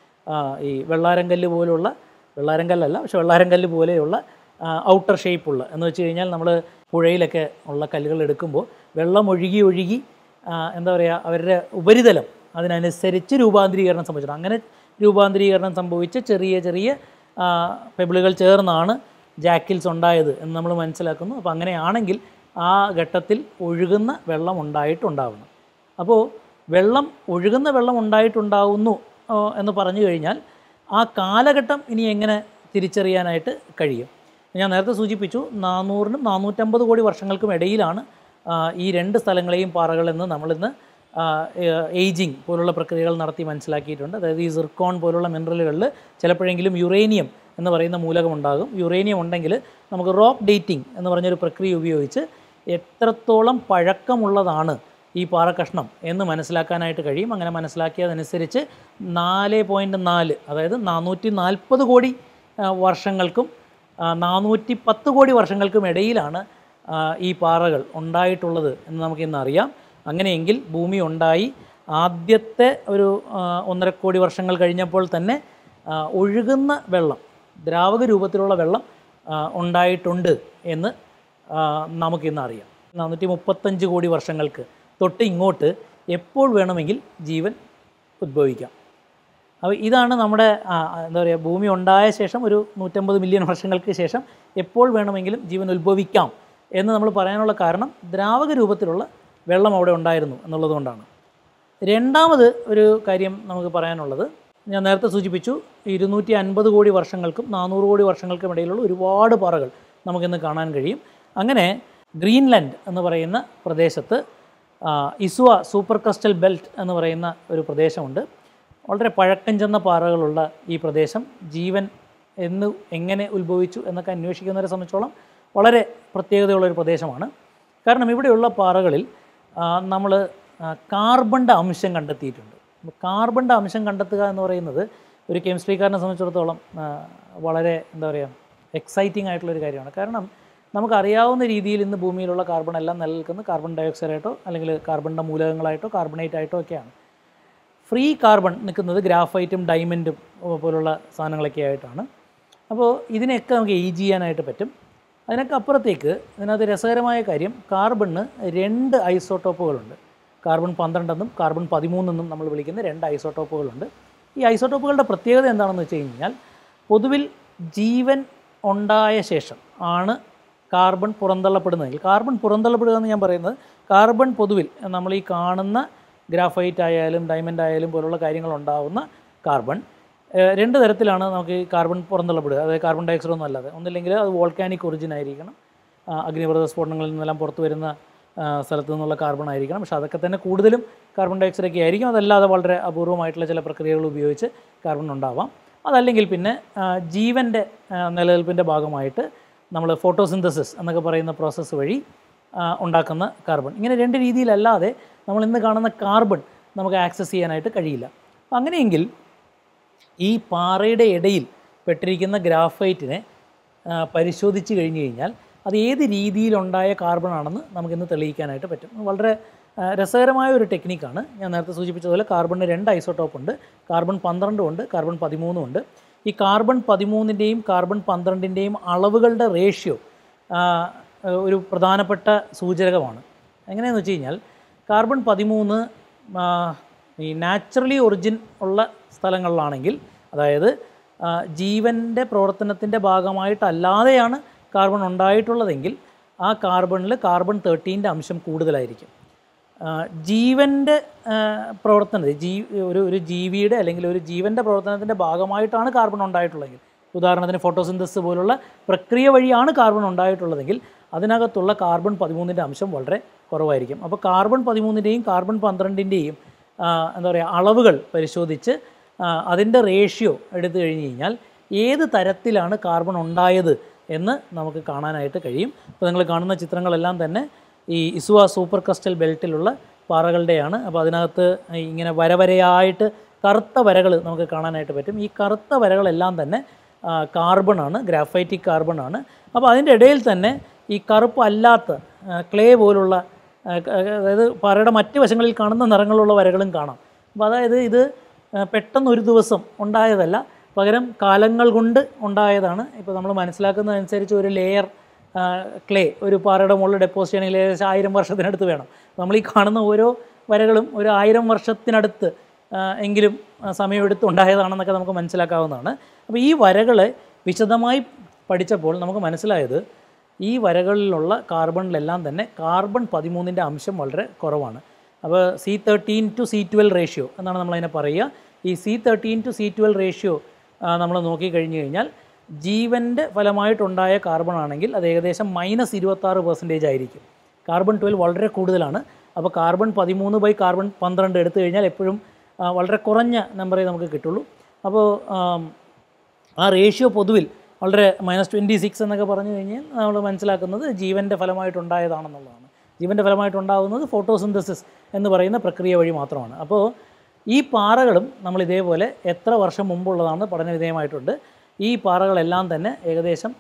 ഈ വെള്ളാരങ്കല്ല് പോലുള്ള, വെള്ളാരങ്കല്ലല്ല പക്ഷെ വെള്ളാരങ്കല്ല് പോലെയുള്ള ഔട്ടർ ഷേപ്പുള്ള, എന്ന് വെച്ച് കഴിഞ്ഞാൽ നമ്മൾ പുഴയിലൊക്കെ ഉള്ള കല്ലുകൾ എടുക്കുമ്പോൾ വെള്ളം ഒഴുകി എന്താ പറയുക, അവരുടെ ഉപരിതലം അതിനനുസരിച്ച് രൂപാന്തരീകരണം സംഭവിച്ചിട്ടുണ്ട്. അങ്ങനെ രൂപാന്തരീകരണം സംഭവിച്ച ചെറിയ പെബിളുകൾ ചേർന്നാണ് ജാക്ക് ഹിൽസ് ഉണ്ടായത് എന്ന് നമ്മൾ മനസ്സിലാക്കുന്നു. അപ്പോൾ അങ്ങനെയാണെങ്കിൽ ആ ഘട്ടത്തിൽ ഒഴുകുന്ന വെള്ളം ഉണ്ടായിട്ടുണ്ടാവണം. അപ്പോൾ ഒഴുകുന്ന വെള്ളം ഉണ്ടായിട്ടുണ്ടാവുന്നു എന്ന് പറഞ്ഞു കഴിഞ്ഞാൽ ആ കാലഘട്ടം ഇനി എങ്ങനെ തിരിച്ചറിയാനായിട്ട് കഴിയും? ഞാൻ നേരത്തെ സൂചിപ്പിച്ചു, 400-നും 450 കോടി വർഷങ്ങൾക്കും ഇടയിലാണ് ഈ 2 സ്ഥലങ്ങളെയും പാറകളെന്ന് നമ്മളിന്ന് ഏജിങ് പോലുള്ള പ്രക്രിയകൾ നടത്തി മനസ്സിലാക്കിയിട്ടുണ്ട്. അതായത് ഈ സിർക്കോൺ പോലുള്ള മിനറലുകളിൽ ചിലപ്പോഴെങ്കിലും യുറേനിയം എന്ന് പറയുന്ന മൂലകം ഉണ്ടാകും. യുറേനിയം ഉണ്ടെങ്കിൽ നമുക്ക് റോക്ക് ഡേറ്റിംഗ് എന്ന് പറഞ്ഞൊരു പ്രക്രിയ ഉപയോഗിച്ച് എത്രത്തോളം പഴക്കമുള്ളതാണ് ഈ പാറക്കഷ്ണം എന്ന് മനസ്സിലാക്കാനായിട്ട് കഴിയും. അങ്ങനെ മനസ്സിലാക്കിയതനുസരിച്ച് 4.4, അതായത് 440 കോടി വർഷങ്ങൾക്കും 410 കോടി വർഷങ്ങൾക്കും ഇടയിലാണ് ഈ പാറകൾ ഉണ്ടായിട്ടുള്ളത് എന്ന് നമുക്കിന്ന് അറിയാം. അങ്ങനെയെങ്കിൽ ഭൂമി ഉണ്ടായി ആദ്യത്തെ ഒരു 1.5 കോടി വർഷങ്ങൾ കഴിഞ്ഞപ്പോൾ തന്നെ ഒഴുകുന്ന വെള്ളം, ദ്രാവക രൂപത്തിലുള്ള വെള്ളം ഉണ്ടായിട്ടുണ്ട് എന്ന് നമുക്കിന്ന് അറിയാം. 435 കോടി വർഷങ്ങൾക്ക് തൊട്ട് ഇങ്ങോട്ട് എപ്പോൾ വേണമെങ്കിൽ ജീവൻ ഉദ്ഭവിക്കാം. അപ്പോൾ ഇതാണ് നമ്മുടെ എന്താ പറയുക, ഭൂമി ഉണ്ടായ ശേഷം ഒരു 150 മില്യൺ വർഷങ്ങൾക്ക് ശേഷം എപ്പോൾ വേണമെങ്കിലും ജീവൻ ഉദ്ഭവിക്കാം എന്ന് നമ്മൾ പറയാനുള്ള കാരണം ദ്രാവക രൂപത്തിലുള്ള വെള്ളം അവിടെ ഉണ്ടായിരുന്നു എന്നുള്ളതുകൊണ്ടാണ്. രണ്ടാമത് ഒരു കാര്യം നമുക്ക് പറയാനുള്ളത്, ഞാൻ നേരത്തെ സൂചിപ്പിച്ചു, 250 കോടി വർഷങ്ങൾക്കും 400 കോടി വർഷങ്ങൾക്കും ഇടയിലുള്ള ഒരുപാട് പാറകൾ നമുക്കിന്ന് കാണാൻ കഴിയും. അങ്ങനെ ഗ്രീൻലാൻഡ് എന്ന് പറയുന്ന പ്രദേശത്ത് ഇസുവ സൂപ്പർ ക്രസ്റ്റൽ ബെൽറ്റ് എന്ന് പറയുന്ന ഒരു പ്രദേശമുണ്ട്. വളരെ പഴക്കം ചെന്ന പാറകളുള്ള ഈ പ്രദേശം ജീവൻ എങ്ങനെ ഉത്ഭവിച്ചു എന്നൊക്കെ അന്വേഷിക്കുന്നവരെ സംബന്ധിച്ചോളം വളരെ പ്രത്യേകതയുള്ളൊരു പ്രദേശമാണ്. കാരണം ഇവിടെയുള്ള പാറകളിൽ നമ്മൾ കാർബണിൻ്റെ അംശം കണ്ടെത്തിയിട്ടുണ്ട്. കാർബണിൻ്റെ അംശം കണ്ടെത്തുക എന്ന് പറയുന്നത് ഒരു കെമിസ്ട്രിക്കാരനെ സംബന്ധിച്ചിടത്തോളം വളരെ എന്താ പറയുക, എക്സൈറ്റിംഗ് ആയിട്ടുള്ളൊരു കാര്യമാണ്. കാരണം നമുക്കറിയാവുന്ന രീതിയിൽ ഇന്ന് ഭൂമിയിലുള്ള കാർബൺ എല്ലാം നിലനിൽക്കുന്നത് കാർബൺ ഡയോക്സൈഡായിട്ടോ അല്ലെങ്കിൽ കാർബണിൻ്റെ മൂലകങ്ങളായിട്ടോ കാർബണേറ്റ് ആയിട്ടോ ഒക്കെയാണ്. ഫ്രീ കാർബൺ നിൽക്കുന്നത് ഗ്രാഫൈറ്റും ഡയമണ്ടും പോലുള്ള സാധനങ്ങളൊക്കെ ആയിട്ടാണ്. അപ്പോൾ ഇതിനെയൊക്കെ നമുക്ക് ഏജ് ചെയ്യാനായിട്ട് പറ്റും. അതിനൊക്കെ അപ്പുറത്തേക്ക് ഇതിനകത്ത് രസകരമായ കാര്യം, കാർബണിന് 2 ഐസോട്ടോപ്പുകളുണ്ട്. കാർബൺ 12 എന്നും കാർബൺ 13 എന്നും നമ്മൾ വിളിക്കുന്ന 2 ഐസോട്ടോപ്പുകളുണ്ട്. ഈ ഐസോട്ടോപ്പുകളുടെ പ്രത്യേകത എന്താണെന്ന് വെച്ച് കഴിഞ്ഞാൽ, പൊതുവിൽ ജീവൻ ഉണ്ടായ ശേഷം ആണ് കാർബൺ പുറന്തള്ളപ്പെടുന്നതെങ്കിൽ, കാർബൺ പുറന്തള്ളപ്പെടുക എന്ന് ഞാൻ പറയുന്നത്, കാർബൺ പൊതുവിൽ നമ്മൾ ഈ കാണുന്ന ഗ്രാഫൈറ്റ് ആയാലും ഡയമണ്ട് ആയാലും പോലുള്ള കാര്യങ്ങളുണ്ടാവുന്ന കാർബൺ 2 തരത്തിലാണ് നമുക്ക് ഈ കാർബൺ പുറന്തള്ളപ്പെടുക. അതായത് കാർബൺ ഡയോക്സൈഡ് ഒന്നും അല്ലാതെ, ഒന്നില്ലെങ്കിൽ അത് വോൾക്കാനിക് ഒറിജിൻ ആയിരിക്കണം, അഗ്നിപർവ്വത സ്ഫോടനങ്ങളിൽ നിന്നെല്ലാം പുറത്തു വരുന്ന സ്ഥലത്തു നിന്നുള്ള കാർബൺ ആയിരിക്കണം. പക്ഷേ അതൊക്കെ തന്നെ കൂടുതലും കാർബൺ ഡയോക്സൈഡ് ഒക്കെ ആയിരിക്കും. അതല്ലാതെ വളരെ അപൂർവമായിട്ടുള്ള ചില പ്രക്രിയകൾ ഉപയോഗിച്ച് കാർബൺ ഉണ്ടാവാം. അതല്ലെങ്കിൽ പിന്നെ ജീവൻ്റെ നിലനിൽപ്പിൻ്റെ ഭാഗമായിട്ട് നമ്മൾ ഫോട്ടോസിന്തസിസ് എന്നൊക്കെ പറയുന്ന പ്രോസസ്സ് വഴി ഉണ്ടാക്കുന്ന കാർബൺ. ഇങ്ങനെ 2 രീതിയിലല്ലാതെ നമ്മൾ ഇന്ന് കാണുന്ന കാർബൺ നമുക്ക് ആക്സസ് ചെയ്യാനായിട്ട് കഴിയില്ല. അപ്പം അങ്ങനെയെങ്കിൽ ഈ പാറയുടെ ഇടയിൽ പെട്ടിരിക്കുന്ന ഗ്രാഫൈറ്റിനെ പരിശോധിച്ച് കഴിഞ്ഞ് കഴിഞ്ഞാൽ അത് ഏത് രീതിയിലുണ്ടായ കാർബൺ ആണെന്ന് നമുക്കിന്ന് തെളിയിക്കാനായിട്ട് പറ്റും. വളരെ രസകരമായ ഒരു ടെക്നിക്കാണ്. ഞാൻ നേരത്തെ സൂചിപ്പിച്ചതുപോലെ കാർബണിന് 2 ഐസോട്ടോപ്പ് ഉണ്ട്. കാർബൺ 12 ഉണ്ട്, കാർബൺ 13 ഉണ്ട്. ഈ കാർബൺ 13ൻ്റെയും കാർബൺ 12ൻ്റെയും അളവുകളുടെ റേഷ്യോ ഒരു പ്രധാനപ്പെട്ട സൂചകമാണ്. എങ്ങനെയാണെന്ന് വെച്ച് കഴിഞ്ഞാൽ, കാർബൺ 13 ഈ നാച്ചുറലി ഒറിജിൻ ഉള്ള സ്ഥലങ്ങളിലാണെങ്കിൽ, അതായത് ജീവൻ്റെ പ്രവർത്തനത്തിൻ്റെ ഭാഗമായിട്ടല്ലാതെയാണ് കാർബൺ ഉണ്ടായിട്ടുള്ളതെങ്കിൽ ആ കാർബണിൽ കാർബൺ 13ൻ്റെ അംശം കൂടുതലായിരിക്കും. ജീവൻ്റെ പ്രവർത്തനത്തിൽ ഒരു ജീവിയുടെ അല്ലെങ്കിൽ ഒരു ജീവൻ്റെ പ്രവർത്തനത്തിൻ്റെ ഭാഗമായിട്ടാണ് കാർബൺ ഉണ്ടായിട്ടുള്ളതെങ്കിൽ, ഉദാഹരണത്തിന് ഫോട്ടോസിന്തസിസ് പോലുള്ള പ്രക്രിയ വഴിയാണ് കാർബൺ ഉണ്ടായിട്ടുള്ളതെങ്കിൽ അതിനകത്തുള്ള കാർബൺ 13ൻ്റെ അംശം വളരെ കുറവായിരിക്കും. അപ്പോൾ കാർബൺ 13ൻ്റെയും കാർബൺ 12ൻ്റെയും എന്താ പറയുക അളവുകൾ പരിശോധിച്ച് അതിൻ്റെ റേഷ്യോ എടുത്തു കഴിഞ്ഞ് കഴിഞ്ഞാൽ ഏത് തരത്തിലാണ് കാർബൺ ഉണ്ടായത് എന്ന് നമുക്ക് കാണാനായിട്ട് കഴിയും. അപ്പോൾ നിങ്ങൾ കാണുന്ന ചിത്രങ്ങളെല്ലാം തന്നെ ഈ ഇസുവ സൂപ്പർ ക്രസ്റ്റൽ ബെൽറ്റിലുള്ള പാറകളുടെയാണ്. അപ്പോൾ അതിനകത്ത് ഇങ്ങനെ വരവരയായിട്ട് കറുത്ത വരകൾ നമുക്ക് കാണാനായിട്ട് പറ്റും. ഈ കറുത്ത വരകളെല്ലാം തന്നെ കാർബണാണ്, ഗ്രാഫൈറ്റിക് കാർബണാണ്. അപ്പോൾ അതിൻ്റെ ഇടയിൽ തന്നെ ഈ കറുപ്പ് അല്ലാത്ത ക്ലേ പോലുള്ള, അതായത് പാറയുടെ മറ്റ് വശങ്ങളിൽ കാണുന്ന നിറങ്ങളുള്ള വരകളും കാണാം. അപ്പോൾ അതായത് ഇത് പെട്ടെന്ന് ഒരു ദിവസം ഉണ്ടായതല്ല, പകരം കാലങ്ങൾ കൊണ്ട് ഉണ്ടായതാണ്. ഇപ്പോൾ നമ്മൾ മനസ്സിലാക്കുന്നതനുസരിച്ച് ഒരു ലെയർ ക്ലേ ഒരു പാറയുടെ മുകളിൽ ഡെപ്പോസിറ്റ് ചെയ്യണമെങ്കിൽ ഏകദേശം 1000 വർഷത്തിനടുത്ത് വേണം. നമ്മൾ ഈ കാണുന്ന ഓരോ വരകളും ഒരു 1000 വർഷത്തിനടുത്ത് എങ്കിലും സമയമെടുത്ത് ഉണ്ടായതാണെന്നൊക്കെ നമുക്ക് മനസ്സിലാക്കാവുന്നതാണ്. അപ്പോൾ ഈ വരകളെ വിശദമായി പഠിച്ചപ്പോൾ നമുക്ക് മനസ്സിലായത് ഈ വരകളിലുള്ള കാർബണിലെല്ലാം തന്നെ കാർബൺ 13ൻ്റെ അംശം വളരെ കുറവാണ്. അപ്പോൾ C13 to C12 റേഷ്യോ എന്നാണ് നമ്മളതിനെ പറയുക. ഈ C13 to C12 റേഷ്യോ നമ്മൾ നോക്കിക്കഴിഞ്ഞ് കഴിഞ്ഞാൽ ജീവൻ്റെ ഫലമായിട്ടുണ്ടായ കാർബൺ ആണെങ്കിൽ അത് ഏകദേശം -26% ആയിരിക്കും. കാർബൺ 12 വളരെ കൂടുതലാണ്. അപ്പോൾ കാർബൺ 13 കാർബൺ 12 എടുത്തു കഴിഞ്ഞാൽ എപ്പോഴും വളരെ കുറഞ്ഞ നമ്പറേ നമുക്ക് കിട്ടുള്ളൂ. അപ്പോൾ ആ റേഷ്യോ പൊതുവിൽ വളരെ -26 എന്നൊക്കെ പറഞ്ഞു കഴിഞ്ഞാൽ നമ്മൾ മനസ്സിലാക്കുന്നത് ജീവൻ്റെ ഫലമായിട്ടുണ്ടായതാണെന്നുള്ളതാണ്. ജീവൻ്റെ ഫലമായിട്ടുണ്ടാകുന്നത് ഫോട്ടോസിന്തസിസ് എന്ന് പറയുന്ന പ്രക്രിയ വഴി മാത്രമാണ്. അപ്പോൾ ഈ പാറകളും നമ്മൾ ഇതേപോലെ എത്ര വർഷം മുമ്പുള്ളതാണ് പഠനവിധേയമായിട്ടുണ്ട്. ഈ പാറകളെല്ലാം തന്നെ ഏകദേശം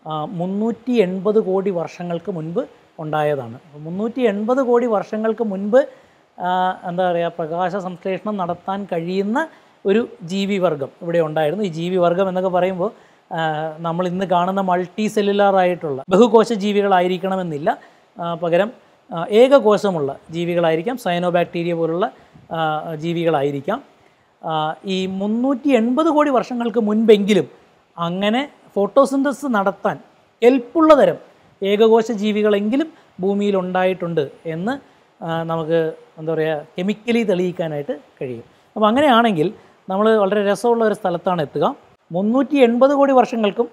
380 കോടി വർഷങ്ങൾക്ക് മുൻപ് ഉണ്ടായതാണ്. 380 കോടി വർഷങ്ങൾക്ക് മുൻപ് എന്താ പറയുക പ്രകാശ സംശ്ലേഷണം നടത്താൻ കഴിയുന്ന ഒരു ജീവിവർഗം ഇവിടെ ഉണ്ടായിരുന്നു. ഈ ജീവിവർഗം എന്നൊക്കെ പറയുമ്പോൾ നമ്മൾ ഇന്ന് കാണുന്ന മൾട്ടി സെല്ലുലാറായിട്ടുള്ള ബഹുകോശ ജീവികളായിരിക്കണമെന്നില്ല, പകരം ഏകകോശമുള്ള ജീവികളായിരിക്കാം, സയനോബാക്ടീരിയ പോലുള്ള ജീവികളായിരിക്കാം. ഈ 380 കോടി വർഷങ്ങൾക്ക് മുൻപെങ്കിലും അങ്ങനെ ഫോട്ടോസിന്തസിസ് നടത്താൻ കെൽപ്പുള്ള തരം ഏകകോശ ജീവികളെങ്കിലും ഭൂമിയിൽ ഉണ്ടായിട്ടുണ്ട് എന്ന് നമുക്ക് എന്താ പറയുക കെമിക്കലി തെളിയിക്കാനായിട്ട് കഴിയും. അപ്പോൾ അങ്ങനെയാണെങ്കിൽ നമ്മൾ വളരെ രസമുള്ള ഒരു സ്ഥലത്താണ് എത്തുക. 380 കോടി വർഷങ്ങൾക്കും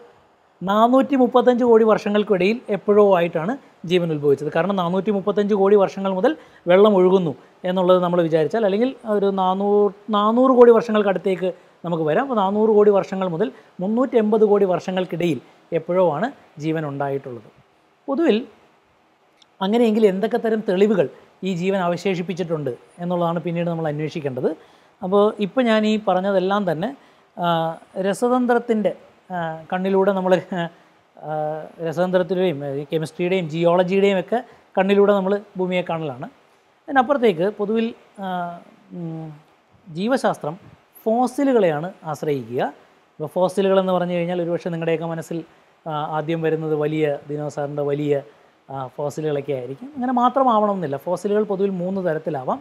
435 കോടി വർഷങ്ങൾക്കും ഇടയിൽ എപ്പോഴോ ആയിട്ടാണ് ജീവൻ ഉത്ഭവിച്ചത്. കാരണം 435 കോടി വർഷങ്ങൾ മുതൽ വെള്ളം ഒഴുകുന്നു എന്നുള്ളത് നമ്മൾ വിചാരിച്ചാൽ, അല്ലെങ്കിൽ ഒരു 400 കോടി വർഷങ്ങൾക്കടുത്തേക്ക് നമുക്ക് വരാം. അപ്പോൾ 400 കോടി വർഷങ്ങൾ മുതൽ 380 കോടി വർഷങ്ങൾക്കിടയിൽ എപ്പോഴോ ആണ് ജീവൻ ഉണ്ടായിട്ടുള്ളത്. പൊതുവിൽ അങ്ങനെയെങ്കിൽ എന്തൊക്കെ തരം തെളിവുകൾ ഈ ജീവൻ അവശേഷിപ്പിച്ചിട്ടുണ്ട് എന്നുള്ളതാണ് പിന്നീട് നമ്മൾ അന്വേഷിക്കേണ്ടത്. അപ്പോൾ ഇപ്പോൾ ഞാൻ ഈ പറഞ്ഞതെല്ലാം തന്നെ രസതന്ത്രത്തിൻ്റെ കണ്ണിലൂടെ നമ്മൾ രസതന്ത്രത്തിൻ്റെയും കെമിസ്ട്രിയുടെയും ജിയോളജിയുടെയും ഒക്കെ കണ്ണിലൂടെ നമ്മൾ ഭൂമിയെ കാണലാണ്. അതിനപ്പുറത്തേക്ക് പൊതുവിൽ ജീവശാസ്ത്രം ഫോസിലുകളെയാണ് ആശ്രയിക്കുക. ഇപ്പോൾ ഫോസിലുകളെന്ന് പറഞ്ഞു കഴിഞ്ഞാൽ ഒരുപക്ഷെ നിങ്ങളുടെയൊക്കെ മനസ്സിൽ ആദ്യം വരുന്നത് വലിയ ദിനോസറിൻ്റെ വലിയ ഫോസിലുകളൊക്കെ ആയിരിക്കും. അങ്ങനെ മാത്രമാവണമെന്നില്ല. ഫോസിലുകൾ പൊതുവിൽ 3 തരത്തിലാവാം.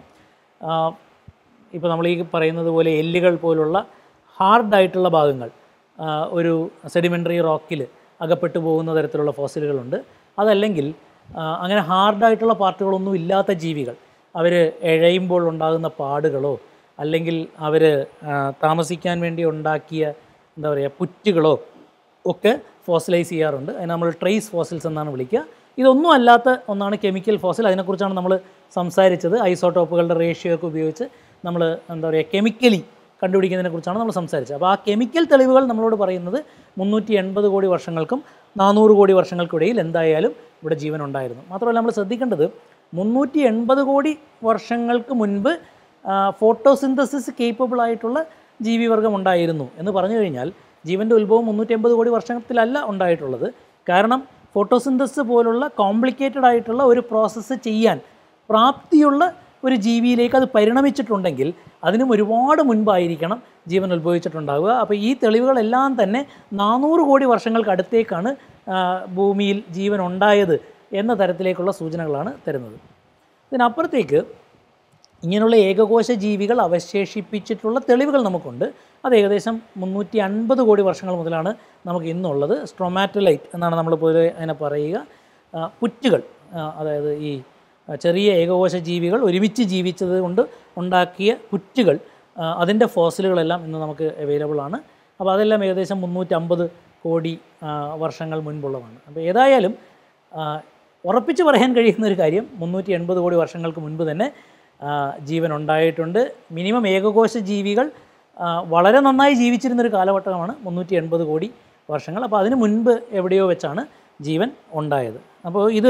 ഇപ്പോൾ നമ്മൾ ഈ പറയുന്നത് പോലെ എല്ലുകൾ പോലുള്ള ഹാർഡായിട്ടുള്ള ഭാഗങ്ങൾ ഒരു സെഡിമെൻ്ററി റോക്കിൽ അകപ്പെട്ടു പോകുന്ന തരത്തിലുള്ള ഫോസിലുകളുണ്ട്. അതല്ലെങ്കിൽ അങ്ങനെ ഹാർഡായിട്ടുള്ള പാർട്ടുകളൊന്നും ഇല്ലാത്ത ജീവികൾ, അവർ എഴയുമ്പോൾ ഉണ്ടാകുന്ന പാടുകളോ അല്ലെങ്കിൽ അവർ താമസിക്കാൻ വേണ്ടി ഉണ്ടാക്കിയ എന്താ പറയുക പുറ്റുകളോ ഒക്കെ ഫോസിലൈസ് ചെയ്യാറുണ്ട്. അതിനെ നമ്മൾ ട്രേസ് ഫോസിൽസ് എന്നാണ് വിളിക്കുക. ഇതൊന്നും അല്ലാത്ത ഒന്നാണ് കെമിക്കൽ ഫോസിൽ. അതിനെക്കുറിച്ചാണ് നമ്മൾ സംസാരിച്ചത്. ഐസോട്ടോപ്പുകളുടെ റേഷ്യോ ഒക്കെ ഉപയോഗിച്ച് നമ്മൾ എന്താ പറയുക കെമിക്കലി കണ്ടുപിടിക്കുന്നതിനെക്കുറിച്ചാണ് നമ്മൾ സംസാരിച്ചത്. അപ്പോൾ ആ കെമിക്കൽ തെളിവുകൾ നമ്മളോട് പറയുന്നത് 380 കോടി വർഷങ്ങൾക്കും 400 കോടി വർഷങ്ങൾക്കിടയിൽ എന്തായാലും ഇവിടെ ജീവൻ ഉണ്ടായിരുന്നു. മാത്രമല്ല നമ്മൾ ശ്രദ്ധിക്കേണ്ടത് 380 കോടി വർഷങ്ങൾക്ക് മുൻപ് ഫോട്ടോസിന്തസിസ് കേപ്പബിൾ ആയിട്ടുള്ള ജീവിവർഗം ഉണ്ടായിരുന്നു എന്ന് പറഞ്ഞു കഴിഞ്ഞാൽ ജീവൻ്റെ ഉത്ഭവം 380 കോടി വർഷത്തിലല്ല ഉണ്ടായിട്ടുള്ളത്. കാരണം ഫോട്ടോസിന്തസിസ് പോലുള്ള കോംപ്ലിക്കേറ്റഡ് ആയിട്ടുള്ള ഒരു പ്രോസസ്സ് ചെയ്യാൻ പ്രാപ്തിയുള്ള ഒരു ജീവിയിലേക്ക് അത് പരിണമിച്ചിട്ടുണ്ടെങ്കിൽ അതിനും ഒരുപാട് മുൻപായിരിക്കണം ജീവൻ ഉത്ഭവിച്ചിട്ടുണ്ടാവുക. അപ്പോൾ ഈ തെളിവുകളെല്ലാം തന്നെ 400 കോടി വർഷങ്ങൾക്ക് അടുത്തേക്കാണ് ഭൂമിയിൽ ജീവൻ ഉണ്ടായത് എന്ന തരത്തിലേക്കുള്ള സൂചനകളാണ് തരുന്നത്. ഇതിനപ്പുറത്തേക്ക് ഇങ്ങനെയുള്ള ഏകകോശ ജീവികൾ അവശേഷിപ്പിച്ചിട്ടുള്ള തെളിവുകൾ നമുക്കുണ്ട്. അത് ഏകദേശം 350 കോടി വർഷങ്ങൾ മുതലാണ് നമുക്ക് ഇന്നുള്ളത്. സ്ട്രോമാറ്റോലൈറ്റ് എന്നാണ് നമ്മൾ പൊതുവെ അതിനെ പറയുക. പുറ്റുകൾ, അതായത് ഈ ചെറിയ ഏകകോശ ജീവികൾ ഒരുമിച്ച് ജീവിച്ചത് കൊണ്ട് ഉണ്ടാക്കിയ പുറ്റുകൾ, അതിൻ്റെ ഫോസിലുകളെല്ലാം ഇന്ന് നമുക്ക് അവൈലബിൾ ആണ്. അപ്പോൾ അതെല്ലാം ഏകദേശം 350 കോടി വർഷങ്ങൾ മുൻപുള്ളതാണ്. അപ്പോൾ ഏതായാലും ഉറപ്പിച്ച് പറയാൻ കഴിയുന്നൊരു കാര്യം 380 കോടി വർഷങ്ങൾക്ക് മുൻപ് തന്നെ ജീവൻ ഉണ്ടായിട്ടുണ്ട്. മിനിമം ഏകകോശ ജീവികൾ വളരെ നന്നായി ജീവിച്ചിരുന്നൊരു കാലഘട്ടമാണ് 380 കോടി വർഷങ്ങൾ. അപ്പോൾ അതിന് മുൻപ് എവിടെയോ വെച്ചാണ് ജീവൻ ഉണ്ടായത്. അപ്പോൾ ഇത്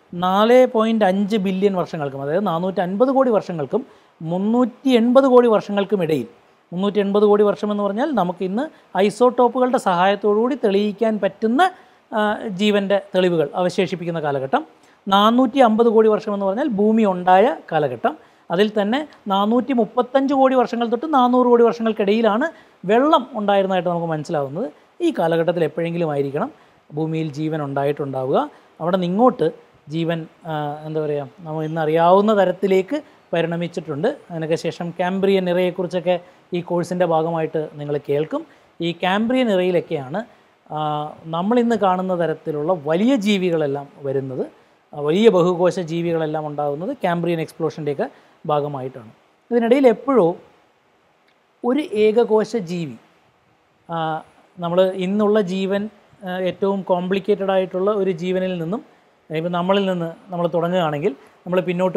4.5 ബില്യൺ വർഷങ്ങൾക്കും, അതായത് 450 കോടി വർഷങ്ങൾക്കും 380 കോടി വർഷങ്ങൾക്കും ഇടയിൽ, 380 കോടി വർഷം എന്ന് പറഞ്ഞാൽ നമുക്ക് ഇന്ന് ഐസോട്ടോപ്പുകളുടെ സഹായത്തോടുകൂടി തെളിയിക്കാൻ പറ്റുന്ന ജീവൻ്റെ തെളിവുകൾ അവശേഷിപ്പിക്കുന്ന കാലഘട്ടം. 450 കോടി വർഷം എന്ന് പറഞ്ഞാൽ ഭൂമി ഉണ്ടായ കാലഘട്ടം. അതിൽ തന്നെ 435 കോടി വർഷങ്ങൾ തൊട്ട് 400 കോടി വർഷങ്ങൾക്കിടയിലാണ് വെള്ളം ഉണ്ടായിരുന്നതായിട്ട് നമുക്ക് മനസ്സിലാവുന്നത്. ഈ കാലഘട്ടത്തിൽ എപ്പോഴെങ്കിലും ആയിരിക്കണം ഭൂമിയിൽ ജീവൻ ഉണ്ടായിട്ടുണ്ടാവുക. അവിടെ നിന്നിങ്ങോട്ട് ജീവൻ എന്താ പറയുക, നമ്മൾ ഇന്നറിയാവുന്ന തരത്തിലേക്ക് പരിണമിച്ചിട്ടുണ്ട്. അതിനൊക്കെ ശേഷം കാംബ്രിയൻ ഇറയെക്കുറിച്ചൊക്കെ ഈ കോഴ്സിൻ്റെ ഭാഗമായിട്ട് നിങ്ങൾ കേൾക്കും. ഈ കാംബ്രിയൻ ഇറയിലൊക്കെയാണ് നമ്മളിന്ന് കാണുന്ന തരത്തിലുള്ള വലിയ ജീവികളെല്ലാം വരുന്നത്. വലിയ ബഹുകോശ ജീവികളെല്ലാം ഉണ്ടാകുന്നത് കാംബ്രിയൻ എക്സ്പ്ലോഷൻ്റെയൊക്കെ ഭാഗമായിട്ടാണ്. ഇതിനിടയിൽ എപ്പോഴോ ഒരു ഏകകോശ ജീവി, നമ്മൾ ഇന്നുള്ള ജീവൻ ഏറ്റവും കോംപ്ലിക്കേറ്റഡ് ആയിട്ടുള്ള ഒരു ജീവനിൽ നിന്നും, ഇപ്പോൾ നമ്മളിൽ നിന്ന് നമ്മൾ തുടങ്ങുകയാണെങ്കിൽ നമ്മൾ പിന്നോട്ട്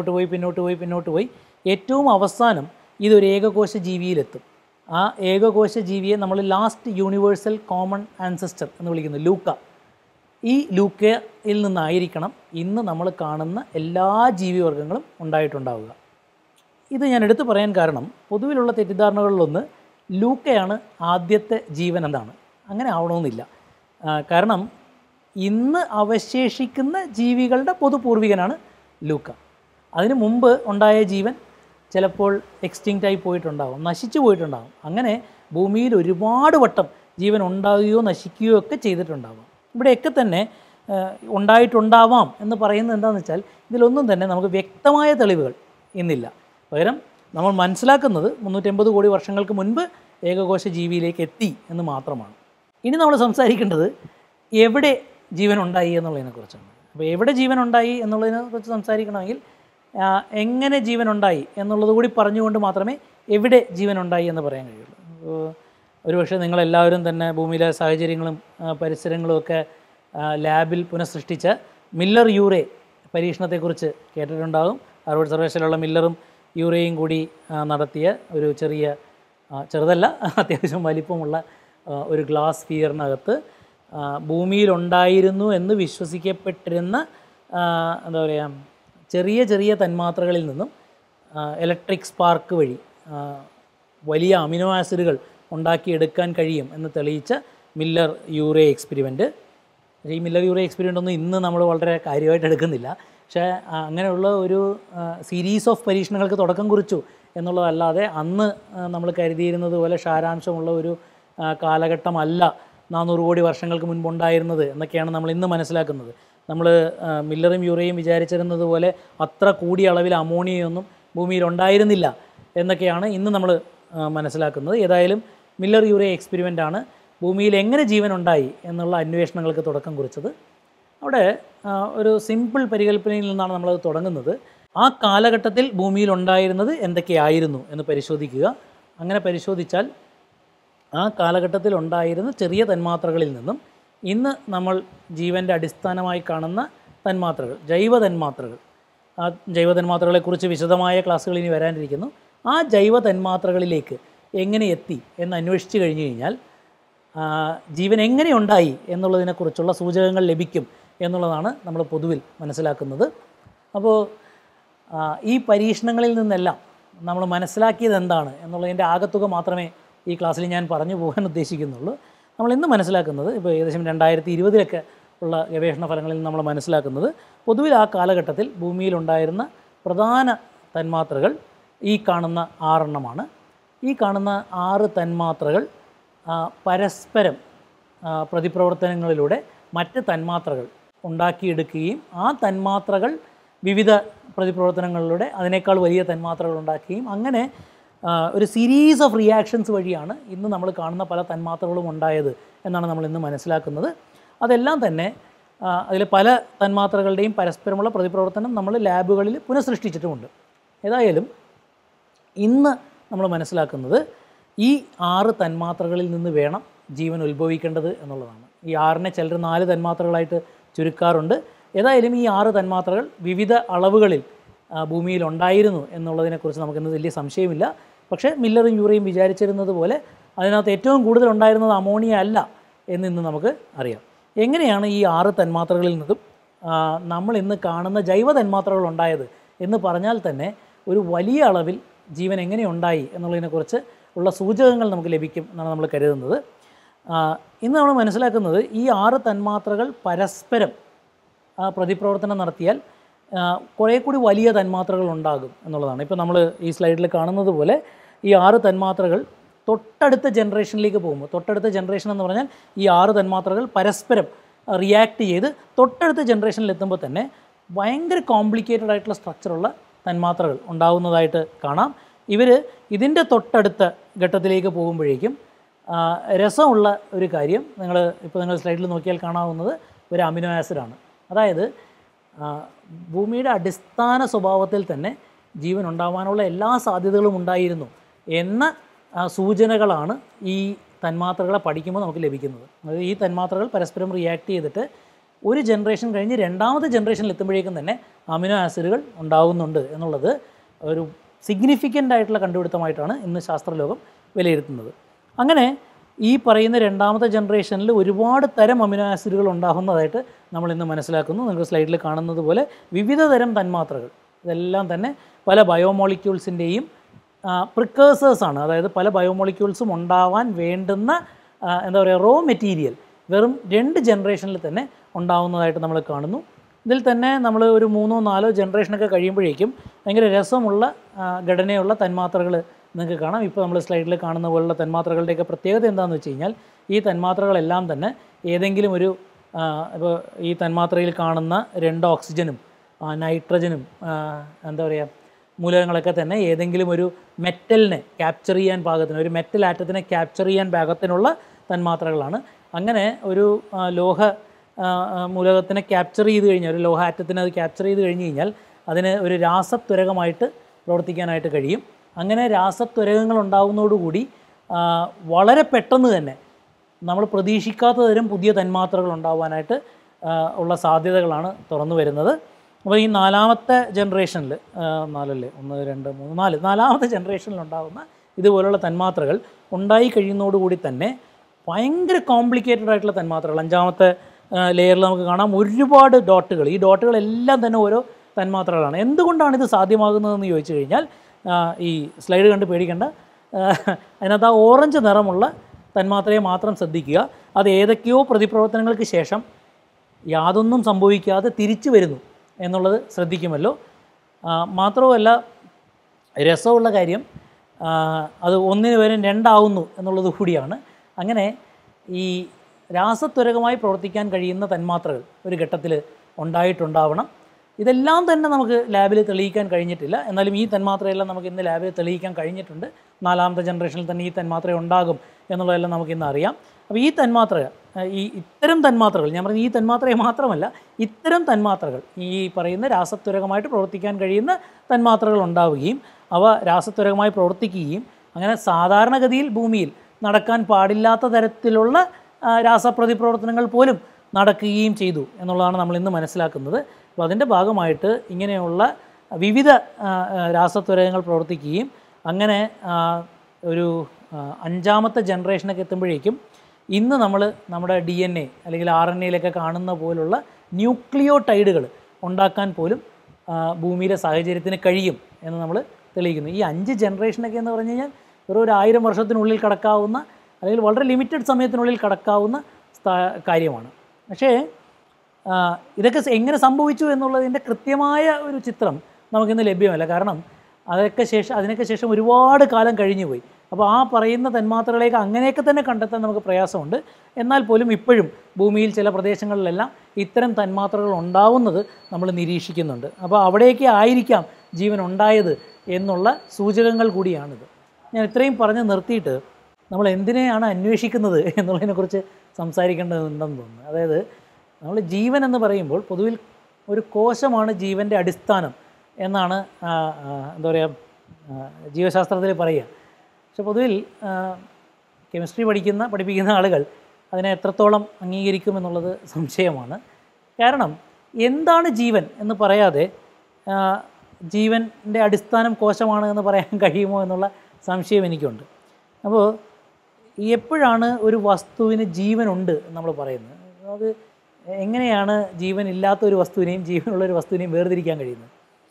പോയി ഏറ്റവും അവസാനം ഇതൊരു ഏകകോശ ജീവിയിലെത്തും. ആ ഏകകോശ ജീവിയെ നമ്മൾ ലാസ്റ്റ് യൂണിവേഴ്സൽ കോമൺ ആൻസസ്റ്റർ എന്ന് വിളിക്കുന്നു, ലൂക്ക. ഈ ലൂക്കയിൽ നിന്നായിരിക്കണം ഇന്ന് നമ്മൾ കാണുന്ന എല്ലാ ജീവിവർഗങ്ങളും ഉണ്ടായിട്ടുണ്ടാവുക. ഇത് ഞാൻ എടുത്തു പറയാൻ കാരണം പൊതുവിലുള്ള തെറ്റിദ്ധാരണകളിലൊന്ന് ലൂക്കയാണ് ആദ്യത്തെ ജീവൻ എന്നാണ്. അങ്ങനെ ആവണമെന്നില്ല. കാരണം ഇന്ന് അവശേഷിക്കുന്ന ജീവികളുടെ പൊതുപൂർവികനാണ് ലൂക്ക. അതിനു മുമ്പ് ഉണ്ടായ ജീവൻ ചിലപ്പോൾ എക്സ്റ്റിങ്ക്റ്റായി പോയിട്ടുണ്ടാകും, നശിച്ചു പോയിട്ടുണ്ടാകും. അങ്ങനെ ഭൂമിയിൽ ഒരുപാട് വട്ടം ജീവൻ ഉണ്ടാകുകയോ നശിക്കുകയോ ഒക്കെ ചെയ്തിട്ടുണ്ടാകും. ഇവിടെയൊക്കെ തന്നെ ഉണ്ടായിട്ടുണ്ടാവാം എന്ന് പറയുന്നത് എന്താണെന്ന് വെച്ചാൽ ഇതിലൊന്നും തന്നെ നമുക്ക് വ്യക്തമായ തെളിവുകൾ ഇന്നില്ല. പകരം നമ്മൾ മനസ്സിലാക്കുന്നത് 380 കോടി വർഷങ്ങൾക്ക് മുൻപ് ഏകകോശ ജീവിയിലേക്ക് എത്തി എന്ന് മാത്രമാണ്. ഇനി നമ്മൾ സംസാരിക്കേണ്ടത് എവിടെ ജീവൻ ഉണ്ടായി എന്നുള്ളതിനെക്കുറിച്ചാണ്. അപ്പോൾ എവിടെ ജീവൻ ഉണ്ടായി എന്നുള്ളതിനെക്കുറിച്ച് സംസാരിക്കണമെങ്കിൽ എങ്ങനെ ജീവൻ ഉണ്ടായി എന്നുള്ളത് കൂടി പറഞ്ഞുകൊണ്ട് മാത്രമേ എവിടെ ജീവൻ ഉണ്ടായി എന്ന് പറയാൻ കഴിയുള്ളൂ. ഒരുപക്ഷെ നിങ്ങളെല്ലാവരും തന്നെ ഭൂമിയിലെ സാഹചര്യങ്ങളും പരിസരങ്ങളും ഒക്കെ ലാബിൽ പുനഃസൃഷ്ടിച്ച മില്ലർ യൂറേ പരീക്ഷണത്തെക്കുറിച്ച് കേട്ടിട്ടുണ്ടാകും. ഹാർവർഡ് സർവകലാശാലയിലുള്ള മില്ലറും യൂറേയും കൂടി നടത്തിയ ഒരു ചെറുതല്ല അത്യാവശ്യം വലിപ്പമുള്ള ഒരു ഗ്ലാസ് സ്ഫിയറിനകത്ത് ഭൂമിയിലുണ്ടായിരുന്നു എന്ന് വിശ്വസിക്കപ്പെട്ടിരുന്ന എന്താ പറയുക ചെറിയ തന്മാത്രകളിൽ നിന്നും ഇലക്ട്രിക് സ്പാർക്ക് വഴി വലിയ അമിനോ ആസിഡുകൾ ഉണ്ടാക്കിയെടുക്കാൻ കഴിയും എന്ന് തെളിയിച്ച മില്ലർ യൂറേ എക്സ്പെരിമെൻറ്റ്. ഈ മില്ലർ യൂറേ എക്സ്പെരിമെൻ്റ് ഒന്നും ഇന്ന് നമ്മൾ വളരെ കാര്യമായിട്ട് എടുക്കുന്നില്ല. പക്ഷേ അങ്ങനെയുള്ള ഒരു സീരീസ് ഓഫ് പരീക്ഷണങ്ങൾക്ക് തുടക്കം കുറിച്ചു എന്നുള്ളതല്ലാതെ അന്ന് നമ്മൾ കരുതിയിരുന്നത് പോലെ സാരാംശമുള്ള ഒരു കാലഘട്ടമല്ല 400 കോടി വർഷങ്ങൾക്ക് മുൻപുണ്ടായിരുന്നത് എന്നൊക്കെയാണ് നമ്മൾ ഇന്ന് മനസ്സിലാക്കുന്നത്. നമ്മൾ മില്ലറും യൂറയും വിചാരിച്ചിരുന്നത് പോലെ അത്ര കൂടിയ അളവിൽ അമോണിയൊന്നും ഭൂമിയിൽ ഉണ്ടായിരുന്നില്ല എന്നൊക്കെയാണ് ഇന്ന് നമ്മൾ മനസ്സിലാക്കുന്നത്. ഏതായാലും മില്ലർ യൂറേ എക്സ്പെരിമെൻ്റാണ് ഭൂമിയിൽ എങ്ങനെ ജീവൻ ഉണ്ടായി എന്നുള്ള അന്വേഷണങ്ങൾക്ക് തുടക്കം കുറിച്ചത്. അവിടെ ഒരു സിമ്പിൾ പരികല്പനയിൽ നിന്നാണ് നമ്മളത് തുടങ്ങുന്നത്. ആ കാലഘട്ടത്തിൽ ഭൂമിയിൽ ഉണ്ടായിരുന്നത് എന്തൊക്കെയായിരുന്നു എന്ന് പരിശോധിക്കുക. അങ്ങനെ പരിശോധിച്ചാൽ ആ കാലഘട്ടത്തിൽ ഉണ്ടായിരുന്ന ചെറിയ തന്മാത്രകളിൽ നിന്നും ഇന്ന് നമ്മൾ ജീവൻ്റെ അടിസ്ഥാനമായി കാണുന്ന തന്മാത്രകൾ, ജൈവ തന്മാത്രകൾ, ആ ജൈവ തന്മാത്രകളെക്കുറിച്ച് വിശദമായ ക്ലാസ്സുകൾ ഇനി വരാനിരിക്കുന്നു. ആ ജൈവ തന്മാത്രകളിലേക്ക് എങ്ങനെ എത്തി എന്ന് അന്വേഷിച്ച് കഴിഞ്ഞു കഴിഞ്ഞാൽ ജീവൻ എങ്ങനെ ഉണ്ടായി എന്നുള്ളതിനെക്കുറിച്ചുള്ള സൂചകങ്ങൾ ലഭിക്കും എന്നുള്ളതാണ് നമ്മൾ പൊതുവിൽ മനസ്സിലാക്കുന്നത്. അപ്പോൾ ഈ പരീക്ഷണങ്ങളിൽ നിന്നെല്ലാം നമ്മൾ മനസ്സിലാക്കിയത് എന്താണ് എന്നുള്ളതിൻ്റെ ആകത്തുക മാത്രമേ ഈ ക്ലാസ്സിൽ ഞാൻ പറഞ്ഞു പോകാൻ ഉദ്ദേശിക്കുന്നുള്ളൂ. നമ്മൾ ഇന്ന് മനസ്സിലാക്കുന്നത് ഇപ്പോൾ ഏകദേശം 2020 ഉള്ള ഗവേഷണ ഫലങ്ങളിൽ നമ്മൾ മനസ്സിലാക്കുന്നത് പൊതുവിൽ ആ കാലഘട്ടത്തിൽ ഭൂമിയിലുണ്ടായിരുന്ന പ്രധാന തന്മാത്രകൾ ഈ കാണുന്ന 6 എണ്ണമാണ്. ഈ കാണുന്ന 6 തന്മാത്രകൾ പരസ്പരം പ്രതിപ്രവർത്തനങ്ങളിലൂടെ മറ്റ് തന്മാത്രകൾ ഉണ്ടാക്കിയെടുക്കുകയും ആ തന്മാത്രകൾ വിവിധ പ്രതിപ്രവർത്തനങ്ങളിലൂടെ അതിനേക്കാൾ വലിയ തന്മാത്രകൾ ഉണ്ടാക്കുകയും അങ്ങനെ ഒരു സീരീസ് ഓഫ് റിയാക്ഷൻസ് വഴിയാണ് ഇന്ന് നമ്മൾ കാണുന്ന പല തന്മാത്രകളും ഉണ്ടായത് എന്നാണ് നമ്മൾ ഇന്ന് മനസ്സിലാക്കുന്നത്. അതെല്ലാം തന്നെ അതിൽ പല തന്മാത്രകളുടെയും പരസ്പരമുള്ള പ്രതിപ്രവർത്തനം നമ്മൾ ലാബുകളിൽ പുനഃസൃഷ്ടിച്ചിട്ടുമുണ്ട്. ഏതായാലും ഇന്ന് നമ്മൾ മനസ്സിലാക്കുന്നത് ഈ 6 തന്മാത്രകളിൽ നിന്ന് വേണം ജീവൻ ഉത്ഭവിക്കേണ്ടത് എന്നുള്ളതാണ്. ഈ 6നെ ചിലർ 4 തന്മാത്രകളായിട്ട് ചുരുക്കാറുണ്ട്. ഏതായാലും ഈ 6 തന്മാത്രകൾ വിവിധ അളവുകളിൽ ഭൂമിയിൽ ഉണ്ടായിരുന്നു എന്നുള്ളതിനെക്കുറിച്ച് നമുക്കിന്ന് വലിയ സംശയമില്ല. പക്ഷേ മില്ലറും യൂറയും വിചാരിച്ചിരുന്നത് പോലെ അതിനകത്ത് ഏറ്റവും കൂടുതൽ ഉണ്ടായിരുന്നത് അമോണിയ അല്ല എന്നിന്ന് നമുക്ക് അറിയാം. എങ്ങനെയാണ് ഈ 6 തന്മാത്രകളിൽ നിന്നും നമ്മൾ ഇന്ന് കാണുന്ന ജൈവ തന്മാത്രകൾ ഉണ്ടായത് എന്ന് പറഞ്ഞാൽ തന്നെ ഒരു വലിയ അളവിൽ ജീവൻ എങ്ങനെ ഉണ്ടായി എന്നുള്ളതിനെക്കുറിച്ച് ഉള്ള സൂചകങ്ങൾ നമുക്ക് ലഭിക്കും എന്നാണ് നമ്മൾ കരുതുന്നത്. ഇന്ന് നമ്മൾ മനസ്സിലാക്കുന്നത് ഈ 6 തന്മാത്രകൾ പരസ്പരം പ്രതിപ്രവർത്തനം നടത്തിയാൽ കുറേ കൂടി വലിയ തന്മാത്രകൾ ഉണ്ടാകും എന്നുള്ളതാണ്. ഇപ്പോൾ നമ്മൾ ഈ സ്ലൈഡിൽ കാണുന്നത് പോലെ ഈ 6 തന്മാത്രകൾ തൊട്ടടുത്ത ജനറേഷനിലേക്ക് പോകുമ്പോൾ, തൊട്ടടുത്ത ജനറേഷൻ എന്ന് പറഞ്ഞാൽ ഈ 6 തന്മാത്രകൾ പരസ്പരം റിയാക്ട് ചെയ്ത് തൊട്ടടുത്ത ജനറേഷനിൽ എത്തുമ്പോൾ തന്നെ ഭയങ്കര കോംപ്ലിക്കേറ്റഡ് ആയിട്ടുള്ള സ്ട്രക്ചറുള്ള തന്മാത്രകൾ ഉണ്ടാകുന്നതായിട്ട് കാണാം. ഇതിൻ്റെ തൊട്ടടുത്ത ഘട്ടത്തിലേക്ക് പോകുമ്പോഴേക്കും രസമുള്ള ഒരു കാര്യം നിങ്ങൾ സ്ലൈഡിൽ നോക്കിയാൽ കാണാവുന്നത് ഒരു അമിനോ ആസിഡാണ്. അതായത് ഭൂമിയുടെ അടിസ്ഥാന സ്വഭാവത്തിൽ തന്നെ ജീവൻ ഉണ്ടാവാനുള്ള എല്ലാ സാധ്യതകളും ഉണ്ടായിരുന്നു എന്ന സൂചനകളാണ് ഈ തന്മാത്രകളെ പഠിക്കുമ്പോൾ നമുക്ക് ലഭിക്കുന്നത്. അതായത് ഈ തന്മാത്രകൾ പരസ്പരം റിയാക്ട് ചെയ്തിട്ട് ഒരു ജനറേഷൻ കഴിഞ്ഞ് രണ്ടാമത്തെ ജനറേഷനിൽ എത്തുമ്പോഴേക്കും തന്നെ അമിനോ ആസിഡുകൾ ഉണ്ടാകുന്നുണ്ട് എന്നുള്ളത് ഒരു സിഗ്നിഫിക്കൻ്റ് ആയിട്ടുള്ള കണ്ടുപിടുത്തമായിട്ടാണ് ഇന്ന് ശാസ്ത്രലോകം വിലയിരുത്തുന്നത്. അങ്ങനെ ഈ പറയുന്ന രണ്ടാമത്തെ ജനറേഷനിൽ ഒരുപാട് തരം അമിനോ ആസിഡുകൾ ഉണ്ടാകുന്നതായിട്ട് നമ്മൾ ഇന്ന് മനസ്സിലാക്കുന്നു. നിങ്ങൾക്ക് സ്ലൈഡിൽ കാണുന്നത് പോലെ വിവിധ തരം തന്മാത്രകൾ, ഇതെല്ലാം തന്നെ പല ബയോമോളിക്യൂൾസിൻ്റെയും പ്രിക്കേഴ്സേഴ്സാണ്. അതായത് പല ബയോമോളിക്യൂൾസും ഉണ്ടാവാൻ വേണ്ടുന്ന റോ മെറ്റീരിയൽ വെറും 2 ജനറേഷനിൽ തന്നെ ഉണ്ടാവുന്നതായിട്ട് നമ്മൾ കാണുന്നു. ഇതിൽ തന്നെ നമ്മൾ ഒരു 3-4 ജനറേഷനൊക്കെ കഴിയുമ്പോഴേക്കും ഭയങ്കര രസമുള്ള ഘടനയുള്ള തന്മാത്രകൾ നിങ്ങൾക്ക് കാണാം. ഇപ്പോൾ നമ്മൾ സ്ലൈഡിൽ കാണുന്ന പോലുള്ള തന്മാത്രകളുടെയൊക്കെ പ്രത്യേകത എന്താണെന്ന് വെച്ച് കഴിഞ്ഞാൽ ഈ തന്മാത്രകളെല്ലാം തന്നെ ഏതെങ്കിലും ഒരു ഇപ്പോൾ ഈ തന്മാത്രയിൽ കാണുന്ന 2 ഓക്സിജനും നൈട്രജനും മൂലകങ്ങളൊക്കെ തന്നെ ഏതെങ്കിലും ഒരു മെറ്റലിനെ ക്യാപ്ചർ ചെയ്യാൻ പാകത്തിന്, ഒരു മെറ്റൽ ആറ്റത്തിനെ ക്യാപ്ചർ ചെയ്യാൻ പാകത്തിനുള്ള തന്മാത്രകളാണ്. അങ്ങനെ ഒരു ലോഹ മൂലകത്തിനെ ക്യാപ്ചർ ചെയ്ത് കഴിഞ്ഞാൽ, ഒരു ലോഹ ആറ്റത്തിനെ അത് ക്യാപ്ചർ ചെയ്ത് കഴിഞ്ഞ് കഴിഞ്ഞാൽ അതിന് ഒരു രാസത്വരകമായിട്ട് പ്രവർത്തിക്കാനായിട്ട് കഴിയും. അങ്ങനെ രാസത്വരകങ്ങൾ ഉണ്ടാകുന്നതോടുകൂടി വളരെ പെട്ടെന്ന് തന്നെ നമ്മൾ പ്രതീക്ഷിക്കാത്ത തരം പുതിയ തന്മാത്രകൾ ഉണ്ടാവാനായിട്ട് ഉള്ള സാധ്യതകളാണ് തുറന്നു വരുന്നത്. അപ്പോൾ ഈ 4ാമത്തെ ജനറേഷനിൽ 4ാമത്തെ ജനറേഷനിലുണ്ടാകുന്ന ഇതുപോലുള്ള തന്മാത്രകൾ ഉണ്ടായി കഴിയുന്നതോടുകൂടി തന്നെ ഭയങ്കര കോംപ്ലിക്കേറ്റഡ് ആയിട്ടുള്ള തന്മാത്രകൾ 5ാമത്തെ ലെയറിൽ നമുക്ക് കാണാം ഒരുപാട് ഡോട്ടുകൾ. ഈ ഡോട്ടുകളെല്ലാം തന്നെ ഓരോ തന്മാത്രകളാണ്. എന്തുകൊണ്ടാണ് ഇത് സാധ്യമാകുന്നതെന്ന് ചോദിച്ചു കഴിഞ്ഞാൽ ഈ സ്ലൈഡ് കണ്ട് പേടിക്കേണ്ട, അതിനകത്ത് ആ ഓറഞ്ച് നിറമുള്ള തന്മാത്രയെ മാത്രം ശ്രദ്ധിക്കുക. അത് ഏതൊക്കെയോ പ്രതിപ്രവർത്തനങ്ങൾക്ക് ശേഷം യാതൊന്നും സംഭവിക്കാതെ തിരിച്ചു വരുന്നു എന്നുള്ളത് ശ്രദ്ധിക്കുമല്ലോ. മാത്രവുമല്ല രസമുള്ള കാര്യം അത് 1 ന് പകരം 2 ആവുന്നു എന്നുള്ളത് കൂടിയാണ്. അങ്ങനെ ഈ രാസത്വരകമായി പ്രവർത്തിക്കാൻ കഴിയുന്ന തന്മാത്രകൾ ഒരു ഘട്ടത്തിൽ ഉണ്ടായിട്ടുണ്ടാവണം. ഇതെല്ലാം തന്നെ നമുക്ക് ലാബിൽ തെളിയിക്കാൻ കഴിഞ്ഞിട്ടില്ല. എന്നാലും ഈ തന്മാത്രയെല്ലാം നമുക്ക് ഇന്ന് ലാബിൽ തെളിയിക്കാൻ കഴിഞ്ഞിട്ടുണ്ട്. 4ാമത്തെ ജനറേഷനിൽ തന്നെ ഈ തന്മാത്ര ഉണ്ടാകും എന്നുള്ളതെല്ലാം നമുക്കിന്ന് അറിയാം. അപ്പോൾ ഈ തന്മാത്ര, ഇത്തരം തന്മാത്രകൾ, ഞാൻ പറഞ്ഞ ഈ തന്മാത്രയെ മാത്രമല്ല, ഇത്തരം തന്മാത്രകൾ, ഈ പറയുന്ന രാസത്വരകമായിട്ട് പ്രവർത്തിക്കാൻ കഴിയുന്ന തന്മാത്രകൾ ഉണ്ടാവുകയും അവ രാസത്വരകമായി പ്രവർത്തിക്കുകയും അങ്ങനെ സാധാരണഗതിയിൽ ഭൂമിയിൽ നടക്കാൻ പാടില്ലാത്ത തരത്തിലുള്ള രാസപ്രതിപ്രവർത്തനങ്ങൾ പോലും നടക്കുകയും ചെയ്തു എന്നുള്ളതാണ് നമ്മൾ ഇന്ന് മനസ്സിലാക്കുന്നത്. അപ്പോൾ അതിൻ്റെ ഭാഗമായിട്ട് ഇങ്ങനെയുള്ള വിവിധ രാസത്വരകങ്ങൾ പ്രവർത്തിക്കുകയും അങ്ങനെ ഒരു 5ാമത്തെ ജനറേഷനൊക്കെ എത്തുമ്പോഴേക്കും ഇന്ന് നമ്മൾ നമ്മുടെ DNA അല്ലെങ്കിൽ RNAയിലൊക്കെ കാണുന്ന പോലുള്ള ന്യൂക്ലിയോടൈഡുകൾ ഉണ്ടാക്കാൻ പോലും ഭൂമിയിലെ സാഹചര്യത്തിന് കഴിയും എന്ന് നമ്മൾ തെളിയിക്കുന്നു. ഈ 5 ജനറേഷനൊക്കെ എന്ന് പറഞ്ഞു കഴിഞ്ഞാൽ വെറും ഒരു 1000 വർഷത്തിനുള്ളിൽ കടക്കാവുന്ന അല്ലെങ്കിൽ വളരെ ലിമിറ്റഡ് സമയത്തിനുള്ളിൽ കടക്കാവുന്ന കാര്യമാണ്. പക്ഷേ ഇതൊക്കെ എങ്ങനെ സംഭവിച്ചു എന്നുള്ളതിൻ്റെ കൃത്യമായ ഒരു ചിത്രം നമുക്കിന്ന് ലഭ്യമല്ല. കാരണം അതിനൊക്കെ ശേഷം ഒരുപാട് കാലം കഴിഞ്ഞു പോയി. അപ്പോൾ ആ പറയുന്ന തന്മാത്രകളെയൊക്കെ അങ്ങനെയൊക്കെ തന്നെ കണ്ടെത്താൻ നമുക്ക് പ്രയാസമുണ്ട്. എന്നാൽ പോലും ഇപ്പോഴും ഭൂമിയിൽ ചില പ്രദേശങ്ങളിലെല്ലാം ഇത്തരം തന്മാത്രകൾ ഉണ്ടാവുന്നത് നമ്മൾ നിരീക്ഷിക്കുന്നുണ്ട്. അപ്പോൾ അവിടെയൊക്കെ ആയിരിക്കാം ജീവൻ ഉണ്ടായത് എന്നുള്ള സൂചകങ്ങൾ കൂടിയാണിത്. ഞാൻ ഇത്രയും പറഞ്ഞ് നിർത്തിയിട്ട് നമ്മൾ എന്തിനെയാണ് അന്വേഷിക്കുന്നത് എന്നുള്ളതിനെക്കുറിച്ച് സംസാരിക്കേണ്ടതുണ്ടെന്ന് തോന്നുന്നു. അതായത് നമ്മൾ ജീവൻ എന്ന് പറയുമ്പോൾ പൊതുവിൽ ഒരു കോശമാണ് ജീവൻ്റെ അടിസ്ഥാനം എന്നാണ് എന്താ പറയുക ജീവശാസ്ത്രത്തിൽ പറയുക. പക്ഷെ പൊതുവിൽ കെമിസ്ട്രി പഠിപ്പിക്കുന്ന ആളുകൾ അതിനെ എത്രത്തോളം അംഗീകരിക്കുമെന്നുള്ളത് സംശയമാണ്. കാരണം എന്താണ് ജീവൻ എന്ന് പറയാതെ ജീവൻ്റെ അടിസ്ഥാനം കോശമാണ് എന്ന് പറയാൻ കഴിയുമോ എന്നുള്ള സംശയം എനിക്കുണ്ട്. അപ്പോൾ എപ്പോഴാണ് ഒരു വസ്തുവിന് ജീവനുണ്ട് നമ്മൾ പറയുന്നത്? അത് എങ്ങനെയാണ് ജീവൻ ഇല്ലാത്ത ഒരു വസ്തുവിനെയും ജീവനുള്ള ഒരു വസ്തുവിനെയും വേർതിരിക്കാൻ കഴിയുന്നത്?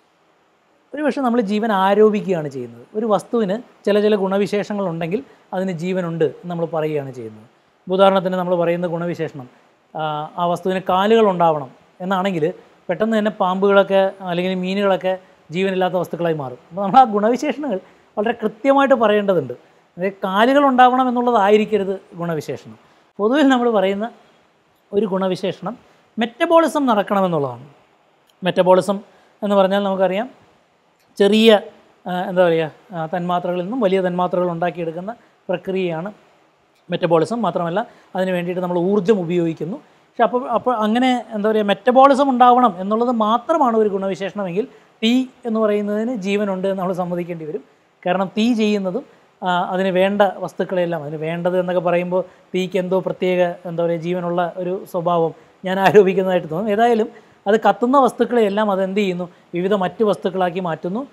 ഒരു പക്ഷേ നമ്മൾ ജീവൻ ആരോപിക്കുകയാണ് ചെയ്യുന്നത്. ഒരു വസ്തുവിന് ചില ഗുണവിശേഷങ്ങളുണ്ടെങ്കിൽ അതിന് ജീവനുണ്ട് എന്ന് നമ്മൾ പറയുകയാണ് ചെയ്യുന്നത്. ഉദാഹരണത്തിന് നമ്മൾ പറയുന്ന ഗുണവിശേഷണം ആ വസ്തുവിന് കാലുകൾ ഉണ്ടാവണം എന്നാണെങ്കിൽ പെട്ടെന്ന് തന്നെ പാമ്പുകളൊക്കെ അല്ലെങ്കിൽ മീനുകളൊക്കെ ജീവനില്ലാത്ത വസ്തുക്കളായി മാറും. അപ്പോൾ നമ്മൾ ആ ഗുണവിശേഷണങ്ങൾ വളരെ കൃത്യമായിട്ട് പറയേണ്ടതുണ്ട്. അതായത് കാലുകൾ ഉണ്ടാവണം എന്നുള്ളതായിരിക്കരുത് ഗുണവിശേഷണം. പൊതുവിൽ നമ്മൾ പറയുന്ന ഒരു ഗുണവിശേഷണം മെറ്റബോളിസം നടക്കണമെന്നുള്ളതാണ്. മെറ്റബോളിസം എന്ന് പറഞ്ഞാൽ നമുക്കറിയാം ചെറിയ എന്താ പറയുക തന്മാത്രകളിൽ നിന്നും വലിയ തന്മാത്രകൾ ഉണ്ടാക്കിയെടുക്കുന്ന പ്രക്രിയയാണ് മെറ്റബോളിസം. മാത്രമല്ല അതിന് വേണ്ടിയിട്ട് നമ്മൾ ഊർജ്ജം ഉപയോഗിക്കുന്നു. പക്ഷെ അപ്പോൾ അങ്ങനെ എന്താ പറയുക മെറ്റബോളിസം ഉണ്ടാവണം എന്നുള്ളത് മാത്രമാണ് ഒരു ഗുണവിശേഷണമെങ്കിൽ തീ എന്ന് പറയുന്നതിന് ജീവനുണ്ട് എന്ന് നമ്മൾ സമ്മതിക്കേണ്ടി വരും. കാരണം തീ ചെയ്യുന്നതും അതിന് വേണ്ട വസ്തുക്കളെല്ലാം, അതിന് വേണ്ടത് എന്നൊക്കെ പറയുമ്പോൾ തീക്ക് എന്തോ പ്രത്യേക എന്താ പറയുക ജീവനുള്ള ഒരു സ്വഭാവം ഞാൻ ആരോപിക്കുന്നതായിട്ട് തോന്നും. ഏതായാലും അത് കത്തുന്ന വസ്തുക്കളെയെല്ലാം അതെന്ത് ചെയ്യുന്നു, വിവിധ മറ്റ് വസ്തുക്കളാക്കി മാറ്റുന്നു.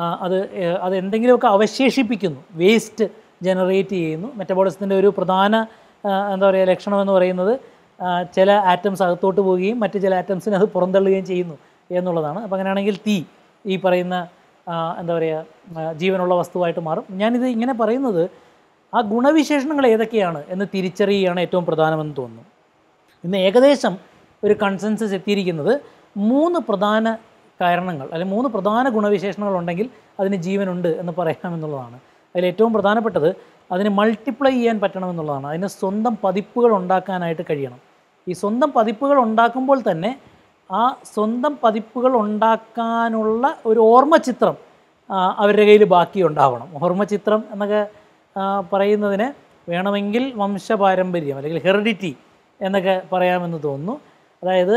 അത് എന്തെങ്കിലുമൊക്കെ അവശേഷിപ്പിക്കുന്നു, വേസ്റ്റ് ജനറേറ്റ് ചെയ്യുന്നു. മെറ്റബോളിസത്തിൻ്റെ ഒരു പ്രധാന എന്താ പറയുക ലക്ഷണമെന്ന് പറയുന്നത് ചില ആറ്റംസ് അകത്തോട്ട് പോവുകയും മറ്റ് ചില ആറ്റംസിനെ അത് പുറന്തള്ളുകയും ചെയ്യുന്നു എന്നുള്ളതാണ്. അപ്പോൾ അങ്ങനെയാണെങ്കിൽ തീ ഈ പറയുന്ന എന്താ പറയുക ജീവനുള്ള വസ്തുവായിട്ട് മാറും. ഞാനിത് ഇങ്ങനെ പറയുന്നത് ആ ഗുണവിശേഷണങ്ങൾ ഏതൊക്കെയാണ് എന്ന് തിരിച്ചറിയുകയാണ് ഏറ്റവും പ്രധാനമെന്ന് തോന്നുന്നു. ഇന്ന് ഏകദേശം ഒരു കൺസെൻസസ് എത്തിയിരിക്കുന്നത് 3 പ്രധാന കാരണങ്ങൾ അല്ലെങ്കിൽ 3 പ്രധാന ഗുണവിശേഷണങ്ങൾ ഉണ്ടെങ്കിൽ അതിന് ജീവനുണ്ട് എന്ന് പറയാമെന്നുള്ളതാണ്. അതിൽ ഏറ്റവും പ്രധാനപ്പെട്ടത് അതിന് മൾട്ടിപ്ലൈ ചെയ്യാൻ പറ്റണമെന്നുള്ളതാണ്. അതിന് സ്വന്തം പതിപ്പുകൾ ഉണ്ടാക്കാനായിട്ട് കഴിയണം. ഈ സ്വന്തം പതിപ്പുകൾ ഉണ്ടാക്കുമ്പോൾ തന്നെ ആ സ്വന്തം പതിപ്പുകൾ ഉണ്ടാക്കാനുള്ള ഒരു ഓർമ്മചിത്രം അവരുടെ കയ്യിൽ ബാക്കി ഉണ്ടാവണം. ഓർമ്മചിത്രം എന്നൊക്കെ പറയുന്നതിന് വേണമെങ്കിൽ വംശപാരമ്പര്യം അല്ലെങ്കിൽ ഹെറിഡിറ്റി എന്നൊക്കെ പറയാമെന്ന് തോന്നുന്നു. അതായത്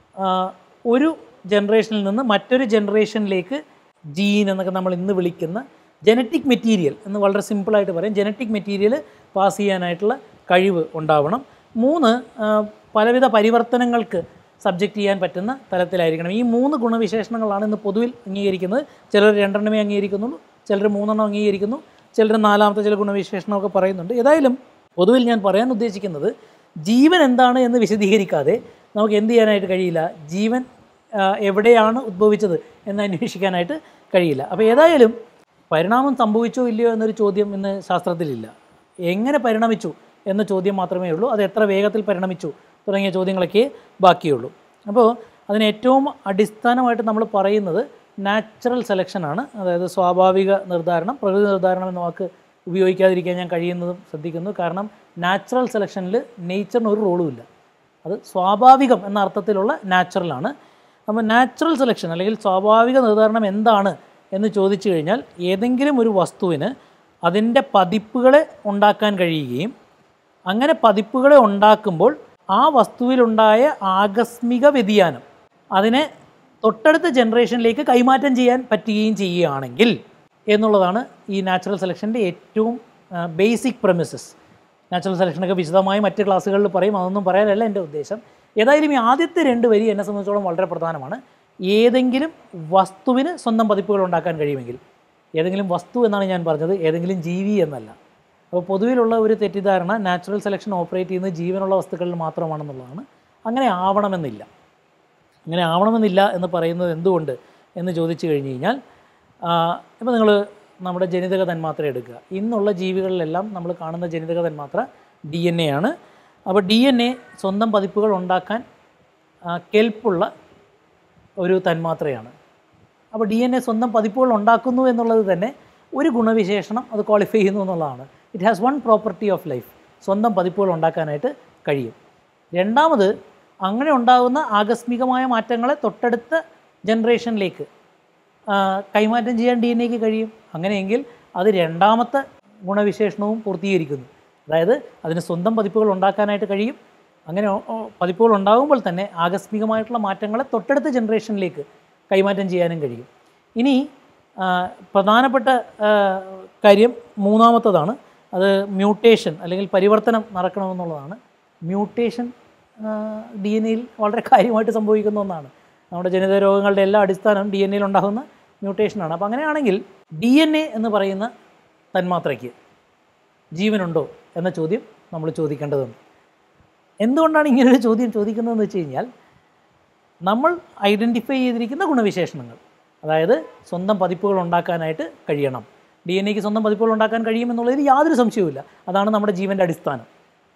ഒരു ജനറേഷനിൽ നിന്ന് മറ്റൊരു ജനറേഷനിലേക്ക് ജീൻ എന്നൊക്കെ നമ്മൾ ഇന്ന് വിളിക്കുന്ന ജനറ്റിക് മെറ്റീരിയൽ എന്ന് വളരെ സിമ്പിളായിട്ട് പറയാം, ജനറ്റിക് മെറ്റീരിയൽ പാസ് ചെയ്യാനായിട്ടുള്ള കഴിവ് ഉണ്ടാവണം. 3 പലവിധ പരിവർത്തനങ്ങൾക്ക് സബ്ജക്റ്റ് ചെയ്യാൻ പറ്റുന്ന തലത്തിലായിരിക്കണം. ഈ 3 ഗുണവിശേഷണങ്ങളാണ് ഇന്ന് പൊതുവിൽ അംഗീകരിക്കുന്നത്. ചിലർ 2 അംഗീകരിക്കുന്നുള്ളൂ, ചിലർ 3 അംഗീകരിക്കുന്നു, ചിലർ 4ാമത്തെ ചില ഗുണവിശേഷണമൊക്കെ പറയുന്നുണ്ട്. ഏതായാലും പൊതുവിൽ ഞാൻ പറയാൻ ഉദ്ദേശിക്കുന്നത് ജീവൻ എന്താണ് എന്ന് വിശദീകരിക്കാതെ നമുക്ക് എന്ത് ചെയ്യാനായിട്ട് കഴിയില്ല, ജീവൻ എവിടെയാണ് ഉദ്ഭവിച്ചത് എന്ന് അന്വേഷിക്കാനായിട്ട് കഴിയില്ല. അപ്പോൾ ഏതായാലും പരിണാമം സംഭവിച്ചോ ഇല്ലയോ എന്നൊരു ചോദ്യം ഇന്ന് ശാസ്ത്രത്തിലില്ല. എങ്ങനെ പരിണമിച്ചു എന്ന ചോദ്യം മാത്രമേ ഉള്ളൂ. അത് എത്ര വേഗത്തിൽ പരിണമിച്ചു തുടങ്ങിയ ചോദ്യങ്ങളൊക്കെ ബാക്കിയുള്ളൂ. അപ്പോൾ അതിന് ഏറ്റവും അടിസ്ഥാനമായിട്ട് നമ്മൾ പറയുന്നത് നാച്ചുറൽ സെലക്ഷനാണ്. അതായത് സ്വാഭാവിക നിർദ്ധാരണം, പ്രകൃതി നിർദ്ധാരണം എന്ന വാക്ക് ഉപയോഗിക്കാതിരിക്കാൻ ഞാൻ കഴിയുന്നതും ശ്രദ്ധിക്കുന്നു. കാരണം നാച്ചുറൽ സെലക്ഷനിൽ നേച്ചറിന് ഒരു റോളുമില്ല. അത് സ്വാഭാവികം എന്ന അർത്ഥത്തിലുള്ള നാച്ചുറലാണ്. അപ്പോൾ നാച്ചുറൽ സെലക്ഷൻ അല്ലെങ്കിൽ സ്വാഭാവിക നിർദ്ധാരണം എന്താണ് എന്ന് ചോദിച്ചു കഴിഞ്ഞാൽ ഏതെങ്കിലും ഒരു വസ്തുവിന് അതിൻ്റെ പതിപ്പുകളെ ഉണ്ടാക്കാൻ കഴിയുകയും അങ്ങനെ പതിപ്പുകളെ ഉണ്ടാക്കുമ്പോൾ ആ വസ്തുവിലുണ്ടായ ആകസ്മിക വ്യതിയാനം അതിനെ തൊട്ടടുത്ത ജനറേഷനിലേക്ക് കൈമാറ്റം ചെയ്യാൻ പറ്റുകയും ചെയ്യുകയാണെങ്കിൽ എന്നുള്ളതാണ് ഈ നാച്ചുറൽ സെലക്ഷൻ്റെ ഏറ്റവും ബേസിക് പ്രമിസസ്. നാച്ചുറൽ സെലക്ഷനൊക്കെ വിശദമായി മറ്റ് ക്ലാസ്സുകളിൽ പറയും, അതൊന്നും പറയാനല്ല എൻ്റെ ഉദ്ദേശം. ഏതായാലും ഈ ആദ്യത്തെ 2 വരി എന്നെ സംബന്ധിച്ചോളം വളരെ പ്രധാനമാണ്. ഏതെങ്കിലും വസ്തുവിന് സ്വന്തം പതിപ്പുകൾ ഉണ്ടാക്കാൻ കഴിയുമെങ്കിൽ, ഏതെങ്കിലും വസ്തു എന്നാണ് ഞാൻ പറഞ്ഞത്, ഏതെങ്കിലും ജീവി എന്നല്ല. അപ്പോൾ പൊതുവിലുള്ള ഒരു തെറ്റിദ്ധാരണ നാച്ചുറൽ സെലക്ഷൻ ഓപ്പറേറ്റ് ചെയ്യുന്നത് ജീവനുള്ള വസ്തുക്കളിൽ മാത്രമാണെന്നുള്ളതാണ്. അങ്ങനെ ആവണമെന്നില്ല. അങ്ങനെ ആവണമെന്നില്ല എന്ന് പറയുന്നത് എന്തുകൊണ്ട് എന്ന് ചോദിച്ചു കഴിഞ്ഞ് കഴിഞ്ഞാൽ, ഇപ്പോൾ നിങ്ങൾ നമ്മുടെ ജനിതക തന്മാത്ര എടുക്കുക. ഇന്നുള്ള ജീവികളിലെല്ലാം നമ്മൾ കാണുന്ന ജനിതക തന്മാത്ര DNA ആണ്. അപ്പോൾ DNA സ്വന്തം പതിപ്പുകൾ ഉണ്ടാക്കാൻ കെൽപ്പുള്ള ഒരു തന്മാത്രയാണ്. അപ്പോൾ DNA സ്വന്തം പതിപ്പുകൾ ഉണ്ടാക്കുന്നു എന്നുള്ളത് തന്നെ ഒരു ഗുണവിശേഷണം അത് ക്വാളിഫൈ ചെയ്യുന്നു എന്നുള്ളതാണ്. It has one property of life, സ്വന്തം പതിപ്പുകൾ ഉണ്ടാക്കാനായിട്ട് കഴിയും. രണ്ടാമത്, അങ്ങനെ ഉണ്ടാകുന്ന ആകസ്മികമായ മാറ്റങ്ങളെ തൊട്ടടുത്ത ജനറേഷനിലേക്ക് കൈമാറ്റം ചെയ്യാൻ DNAക്ക് കഴിയും. അങ്ങനെയെങ്കിൽ അത് രണ്ടാമത്തെ ഗുണവിശേഷണവും പൂർത്തീകരിക്കുന്നു. അതായത് അതിന് സ്വന്തം പതിപ്പുകൾ ഉണ്ടാക്കാനായിട്ട് കഴിയും. അങ്ങനെ പതിപ്പുകൾ ഉണ്ടാകുമ്പോൾ തന്നെ ആകസ്മികമായിട്ടുള്ള മാറ്റങ്ങളെ തൊട്ടടുത്ത ജനറേഷനിലേക്ക് കൈമാറ്റം ചെയ്യാനും കഴിയും. ഇനി പ്രധാനപ്പെട്ട കാര്യം മൂന്നാമത്തതാണ്. അത് മ്യൂട്ടേഷൻ അല്ലെങ്കിൽ പരിവർത്തനം നടക്കണമെന്നുള്ളതാണ്. മ്യൂട്ടേഷൻ DNA-യിൽ വളരെ കാര്യമായിട്ട് സംഭവിക്കുന്ന ഒന്നാണ്. നമ്മുടെ ജനിതക രോഗങ്ങളുടെ എല്ലാ അടിസ്ഥാനം DNA-യിൽ ഉണ്ടാകുന്ന മ്യൂട്ടേഷനാണ്. അപ്പോൾ അങ്ങനെയാണെങ്കിൽ DNA എന്ന് പറയുന്ന തന്മാത്രയ്ക്ക് ജീവനുണ്ടോ എന്ന ചോദ്യം നമ്മൾ ചോദിക്കേണ്ടതുണ്ട്. എന്തുകൊണ്ടാണ് ഇങ്ങനൊരു ചോദ്യം ചോദിക്കുന്നതെന്ന് വെച്ച് കഴിഞ്ഞാൽ, നമ്മൾ ഐഡൻറ്റിഫൈ ചെയ്തിരിക്കുന്ന ഗുണവിശേഷണങ്ങൾ, അതായത് സ്വന്തം പതിപ്പുകൾ ഉണ്ടാക്കാനായിട്ട് കഴിയണം. DNA-ക്ക് സ്വന്തം പതിപ്പുകൾ ഉണ്ടാക്കാൻ കഴിയുമെന്നുള്ളതിൽ യാതൊരു സംശയവുമില്ല. അതാണ് നമ്മുടെ ജീവൻ്റെ അടിസ്ഥാനം.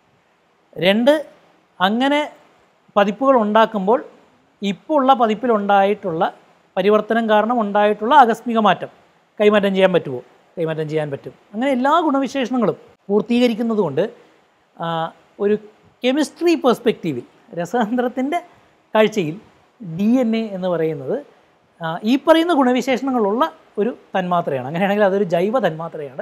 2, അങ്ങനെ പതിപ്പുകൾ ഉണ്ടാക്കുമ്പോൾ ഇപ്പോൾ ഉള്ള പതിപ്പിലുണ്ടായിട്ടുള്ള പരിവർത്തനം കാരണം ഉണ്ടായിട്ടുള്ള ആകസ്മിക മാറ്റം കൈമാറ്റം ചെയ്യാൻ പറ്റുമോ? കൈമാറ്റം ചെയ്യാൻ പറ്റും. അങ്ങനെ എല്ലാ ഗുണവിശേഷണങ്ങളും പൂർത്തീകരിക്കുന്നതുകൊണ്ട് ഒരു കെമിസ്ട്രി പെർസ്പെക്റ്റീവിൽ, രസതന്ത്രത്തിൻ്റെ കാഴ്ചയിൽ DNA എന്ന് പറയുന്നത് ഈ പറയുന്ന ഗുണവിശേഷണങ്ങളുള്ള ഒരു തന്മാത്രയാണ്. അങ്ങനെയാണെങ്കിൽ അതൊരു ജൈവ തന്മാത്രയാണ്,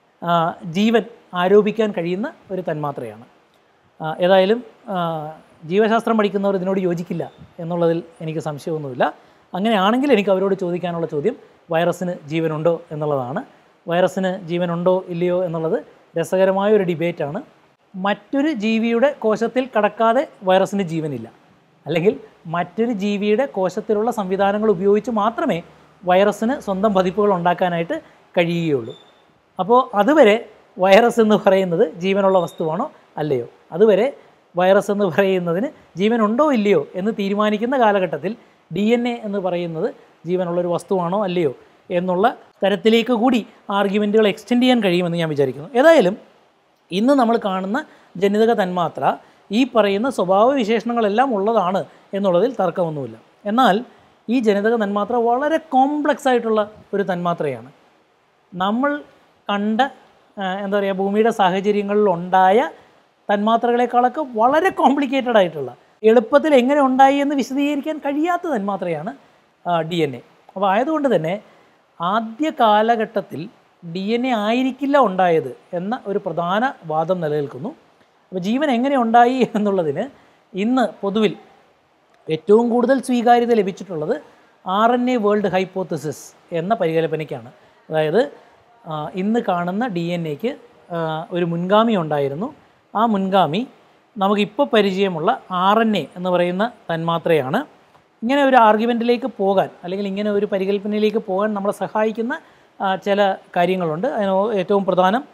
ജീവൻ ആരോപിക്കാൻ കഴിയുന്ന ഒരു തന്മാത്രയാണ്. ഏതായാലും ജീവശാസ്ത്രം പഠിക്കുന്നവർ ഇതിനോട് യോജിക്കില്ല എന്നുള്ളതിൽ എനിക്ക് സംശയമൊന്നുമില്ല. അങ്ങനെയാണെങ്കിൽ എനിക്ക് അവരോട് ചോദിക്കാനുള്ള ചോദ്യം വൈറസിന് ജീവനുണ്ടോ എന്നുള്ളതാണ്. വൈറസിന് ജീവനുണ്ടോ ഇല്ലയോ എന്നുള്ളത് രസകരമായൊരു ഡിബേറ്റാണ്. മറ്റൊരു ജീവിയുടെ കോശത്തിൽ കടക്കാതെ വൈറസിന് ജീവനില്ല, അല്ലെങ്കിൽ മറ്റൊരു ജീവിയുടെ കോശത്തിലുള്ള സംവിധാനങ്ങൾ ഉപയോഗിച്ച് മാത്രമേ വൈറസിന് സ്വന്തം പതിപ്പുകൾ ഉണ്ടാക്കാനായിട്ട് കഴിയുകയുള്ളൂ. അപ്പോൾ അതുവരെ വൈറസ് എന്ന് പറയുന്നത് ജീവനുള്ള വസ്തുവാണോ അല്ലയോ, അതുവരെ വൈറസ് എന്ന് പറയുന്നതിന് ജീവനുണ്ടോ ഇല്ലയോ എന്ന് തീരുമാനിക്കുന്ന കാലഘട്ടത്തിൽ DNA എന്ന് പറയുന്നത് ജീവനുള്ളൊരു വസ്തുവാണോ അല്ലയോ എന്നുള്ള തരത്തിലേക്ക് കൂടി ആർഗ്യുമെൻറ്റുകൾ എക്സ്റ്റെൻഡ് ചെയ്യാൻ കഴിയുമെന്ന് ഞാൻ വിചാരിക്കുന്നു. ഏതായാലും ഇന്ന് നമ്മൾ കാണുന്ന ജനിതക തന്മാത്ര ഈ പറയുന്ന സ്വഭാവ വിശേഷണങ്ങളെല്ലാം ഉള്ളതാണ് എന്നുള്ളതിൽ തർക്കമൊന്നുമില്ല. എന്നാൽ ഈ ജനിതക തന്മാത്ര വളരെ കോംപ്ലക്സ് ആയിട്ടുള്ള ഒരു തന്മാത്രയാണ്. നമ്മൾ കണ്ട എന്താ പറയുക, ഭൂമിയുടെ സാഹചര്യങ്ങളിൽ ഉണ്ടായ തന്മാത്രകളെക്കാളൊക്കെ വളരെ കോംപ്ലിക്കേറ്റഡ് ആയിട്ടുള്ള, എളുപ്പത്തിൽ എങ്ങനെ ഉണ്ടായി എന്ന് വിശദീകരിക്കാൻ കഴിയാത്ത തന്മാത്രയാണ് DNA. അപ്പോൾ ആയതുകൊണ്ട് തന്നെ ആദ്യ കാലഘട്ടത്തിൽ DNA ആയിരിക്കില്ല ഉണ്ടായത് എന്ന ഒരു പ്രധാന വാദം നിലനിൽക്കുന്നു. അപ്പോൾ ജീവൻ എങ്ങനെ ഉണ്ടായി എന്നുള്ളതിന് ഇന്ന് പൊതുവിൽ ഏറ്റവും കൂടുതൽ സ്വീകാര്യത ലഭിച്ചിട്ടുള്ളത് RNA വേൾഡ് ഹൈപ്പോത്തസിസ് എന്ന പരികല്പനയ്ക്കാണ്. അതായത് ഇന്ന് കാണുന്ന DNAക്ക് ഒരു മുൻഗാമി ഉണ്ടായിരുന്നു. ആ മുൻഗാമി നമുക്കിപ്പോൾ പരിചയമുള്ള RNA എന്ന് പറയുന്ന തന്മാത്രയാണ്. ഇങ്ങനെ ഒരു ആർഗ്യുമെൻറ്റിലേക്ക് പോകാൻ, അല്ലെങ്കിൽ ഇങ്ങനെ ഒരു പരികല്പനയിലേക്ക് പോകാൻ നമ്മളെ സഹായിക്കുന്ന ചില കാര്യങ്ങളുണ്ട്. അതിന് ഏറ്റവും പ്രധാനം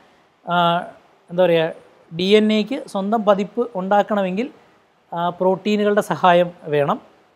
എന്താ പറയുക, DNA-ക്ക് സ്വന്തം പതിപ്പ് ഉണ്ടാക്കണമെങ്കിൽ പ്രോട്ടീനുകളുടെ സഹായം വേണം.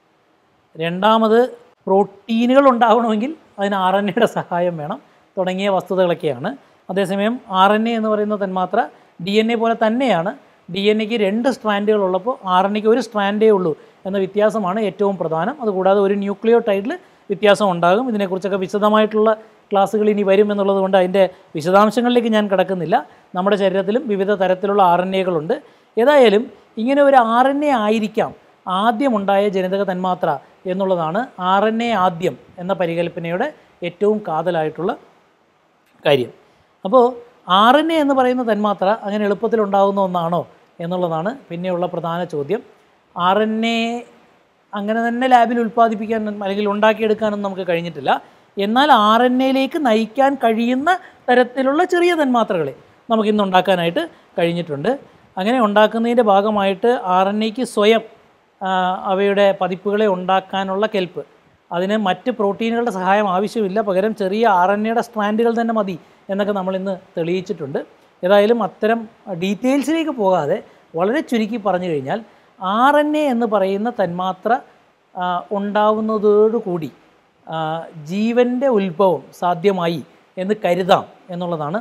രണ്ടാമത്, പ്രോട്ടീനുകൾ ഉണ്ടാകണമെങ്കിൽ അതിന് RNA-യുടെ സഹായം വേണം, തുടങ്ങിയ വസ്തുതകളൊക്കെയാണ്. അതേസമയം RNA എന്ന് പറയുന്ന തന്മാത്ര DNA പോലെ തന്നെയാണ്. DNA-ക്ക് 2 സ്ട്രാൻഡുകൾ ഉള്ളപ്പോൾ RNA-ക്ക് 1 സ്ട്രാൻഡേ ഉള്ളൂ എന്ന വ്യത്യാസമാണ് ഏറ്റവും പ്രധാനം. അതുകൂടാതെ ഒരു ന്യൂക്ലിയോടൈഡിൽ വ്യത്യാസം ഉണ്ടാകും. ഇതിനെക്കുറിച്ചൊക്കെ വിശദമായിട്ടുള്ള ക്ലാസ്സുകൾ ഇനി വരും എന്നുള്ളത് കൊണ്ട് അതിൻ്റെ വിശദാംശങ്ങളിലേക്ക് ഞാൻ കിടക്കുന്നില്ല. നമ്മുടെ ശരീരത്തിലും വിവിധ തരത്തിലുള്ള RNA-കളുണ്ട്. ഏതായാലും ഇങ്ങനെ ഒരു RNA ആയിരിക്കാം ആദ്യമുണ്ടായ ജനിതക തന്മാത്ര എന്നുള്ളതാണ് RNA ആദ്യം എന്ന പരികല്പനയുടെ ഏറ്റവും കാതലായിട്ടുള്ള കാര്യം. അപ്പോൾ RNA എന്ന് പറയുന്ന തന്മാത്ര അങ്ങനെ എളുപ്പത്തിലുണ്ടാകുന്ന ഒന്നാണോ എന്നുള്ളതാണ് പിന്നെയുള്ള പ്രധാന ചോദ്യം. RNA അങ്ങനെ തന്നെ ലാബിൽ ഉൽപ്പാദിപ്പിക്കാൻ അല്ലെങ്കിൽ ഉണ്ടാക്കിയെടുക്കാനൊന്നും നമുക്ക് കഴിഞ്ഞിട്ടില്ല. എന്നാൽ RNA-യിലേക്ക് നയിക്കാൻ കഴിയുന്ന തരത്തിലുള്ള ചെറിയ തന്മാത്രകളെ നമുക്കിന്ന് ഉണ്ടാക്കാനായിട്ട് കഴിഞ്ഞിട്ടുണ്ട്. അങ്ങനെ ഉണ്ടാക്കുന്നതിൻ്റെ ഭാഗമായിട്ട് RNA-ക്ക് സ്വയം അവയുടെ പതിപ്പുകളെ ഉണ്ടാക്കാനുള്ള കെൽപ്പ്, അതിന് മറ്റ് പ്രോട്ടീനുകളുടെ സഹായം ആവശ്യമില്ല, പകരം ചെറിയ RNA-യുടെ സ്ട്രാൻഡുകൾ തന്നെ മതി എന്നൊക്കെ നമ്മളിന്ന് തെളിയിച്ചിട്ടുണ്ട്. ഏതായാലും അത്തരം ഡീറ്റെയിൽസിലേക്ക് പോകാതെ വളരെ ചുരുക്കി പറഞ്ഞു കഴിഞ്ഞാൽ RNA എന്ന് പറയുന്ന തന്മാത്ര ഉണ്ടാവുന്നതോടുകൂടി ജീവൻ്റെ ഉത്ഭവം സാധ്യമായി എന്ന് കരുതാം എന്നുള്ളതാണ്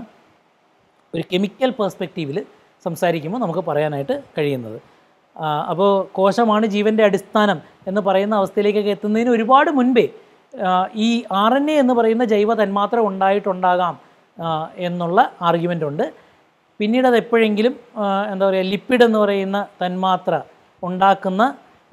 ഒരു കെമിക്കൽ പേഴ്സ്പെക്റ്റീവിൽ സംസാരിക്കുമ്പോൾ നമുക്ക് പറയാനായിട്ട് കഴിയുന്നത്. അപ്പോൾ കോശമാണ് ജീവൻ്റെ അടിസ്ഥാനം എന്ന് പറയുന്ന അവസ്ഥയിലേക്കൊക്കെ എത്തുന്നതിന് ഒരുപാട് മുൻപേ ഈ RNA എന്ന് പറയുന്ന ജൈവ തന്മാത്ര ഉണ്ടായിട്ടുണ്ടാകാം എന്നുള്ള ആർഗ്യുമെൻ്റ് ഉണ്ട്. പിന്നീട് അത് എപ്പോഴെങ്കിലും എന്താ പറയുക, ലിപ്പിഡ് എന്ന് പറയുന്ന തന്മാത്ര ഉണ്ടാക്കുന്ന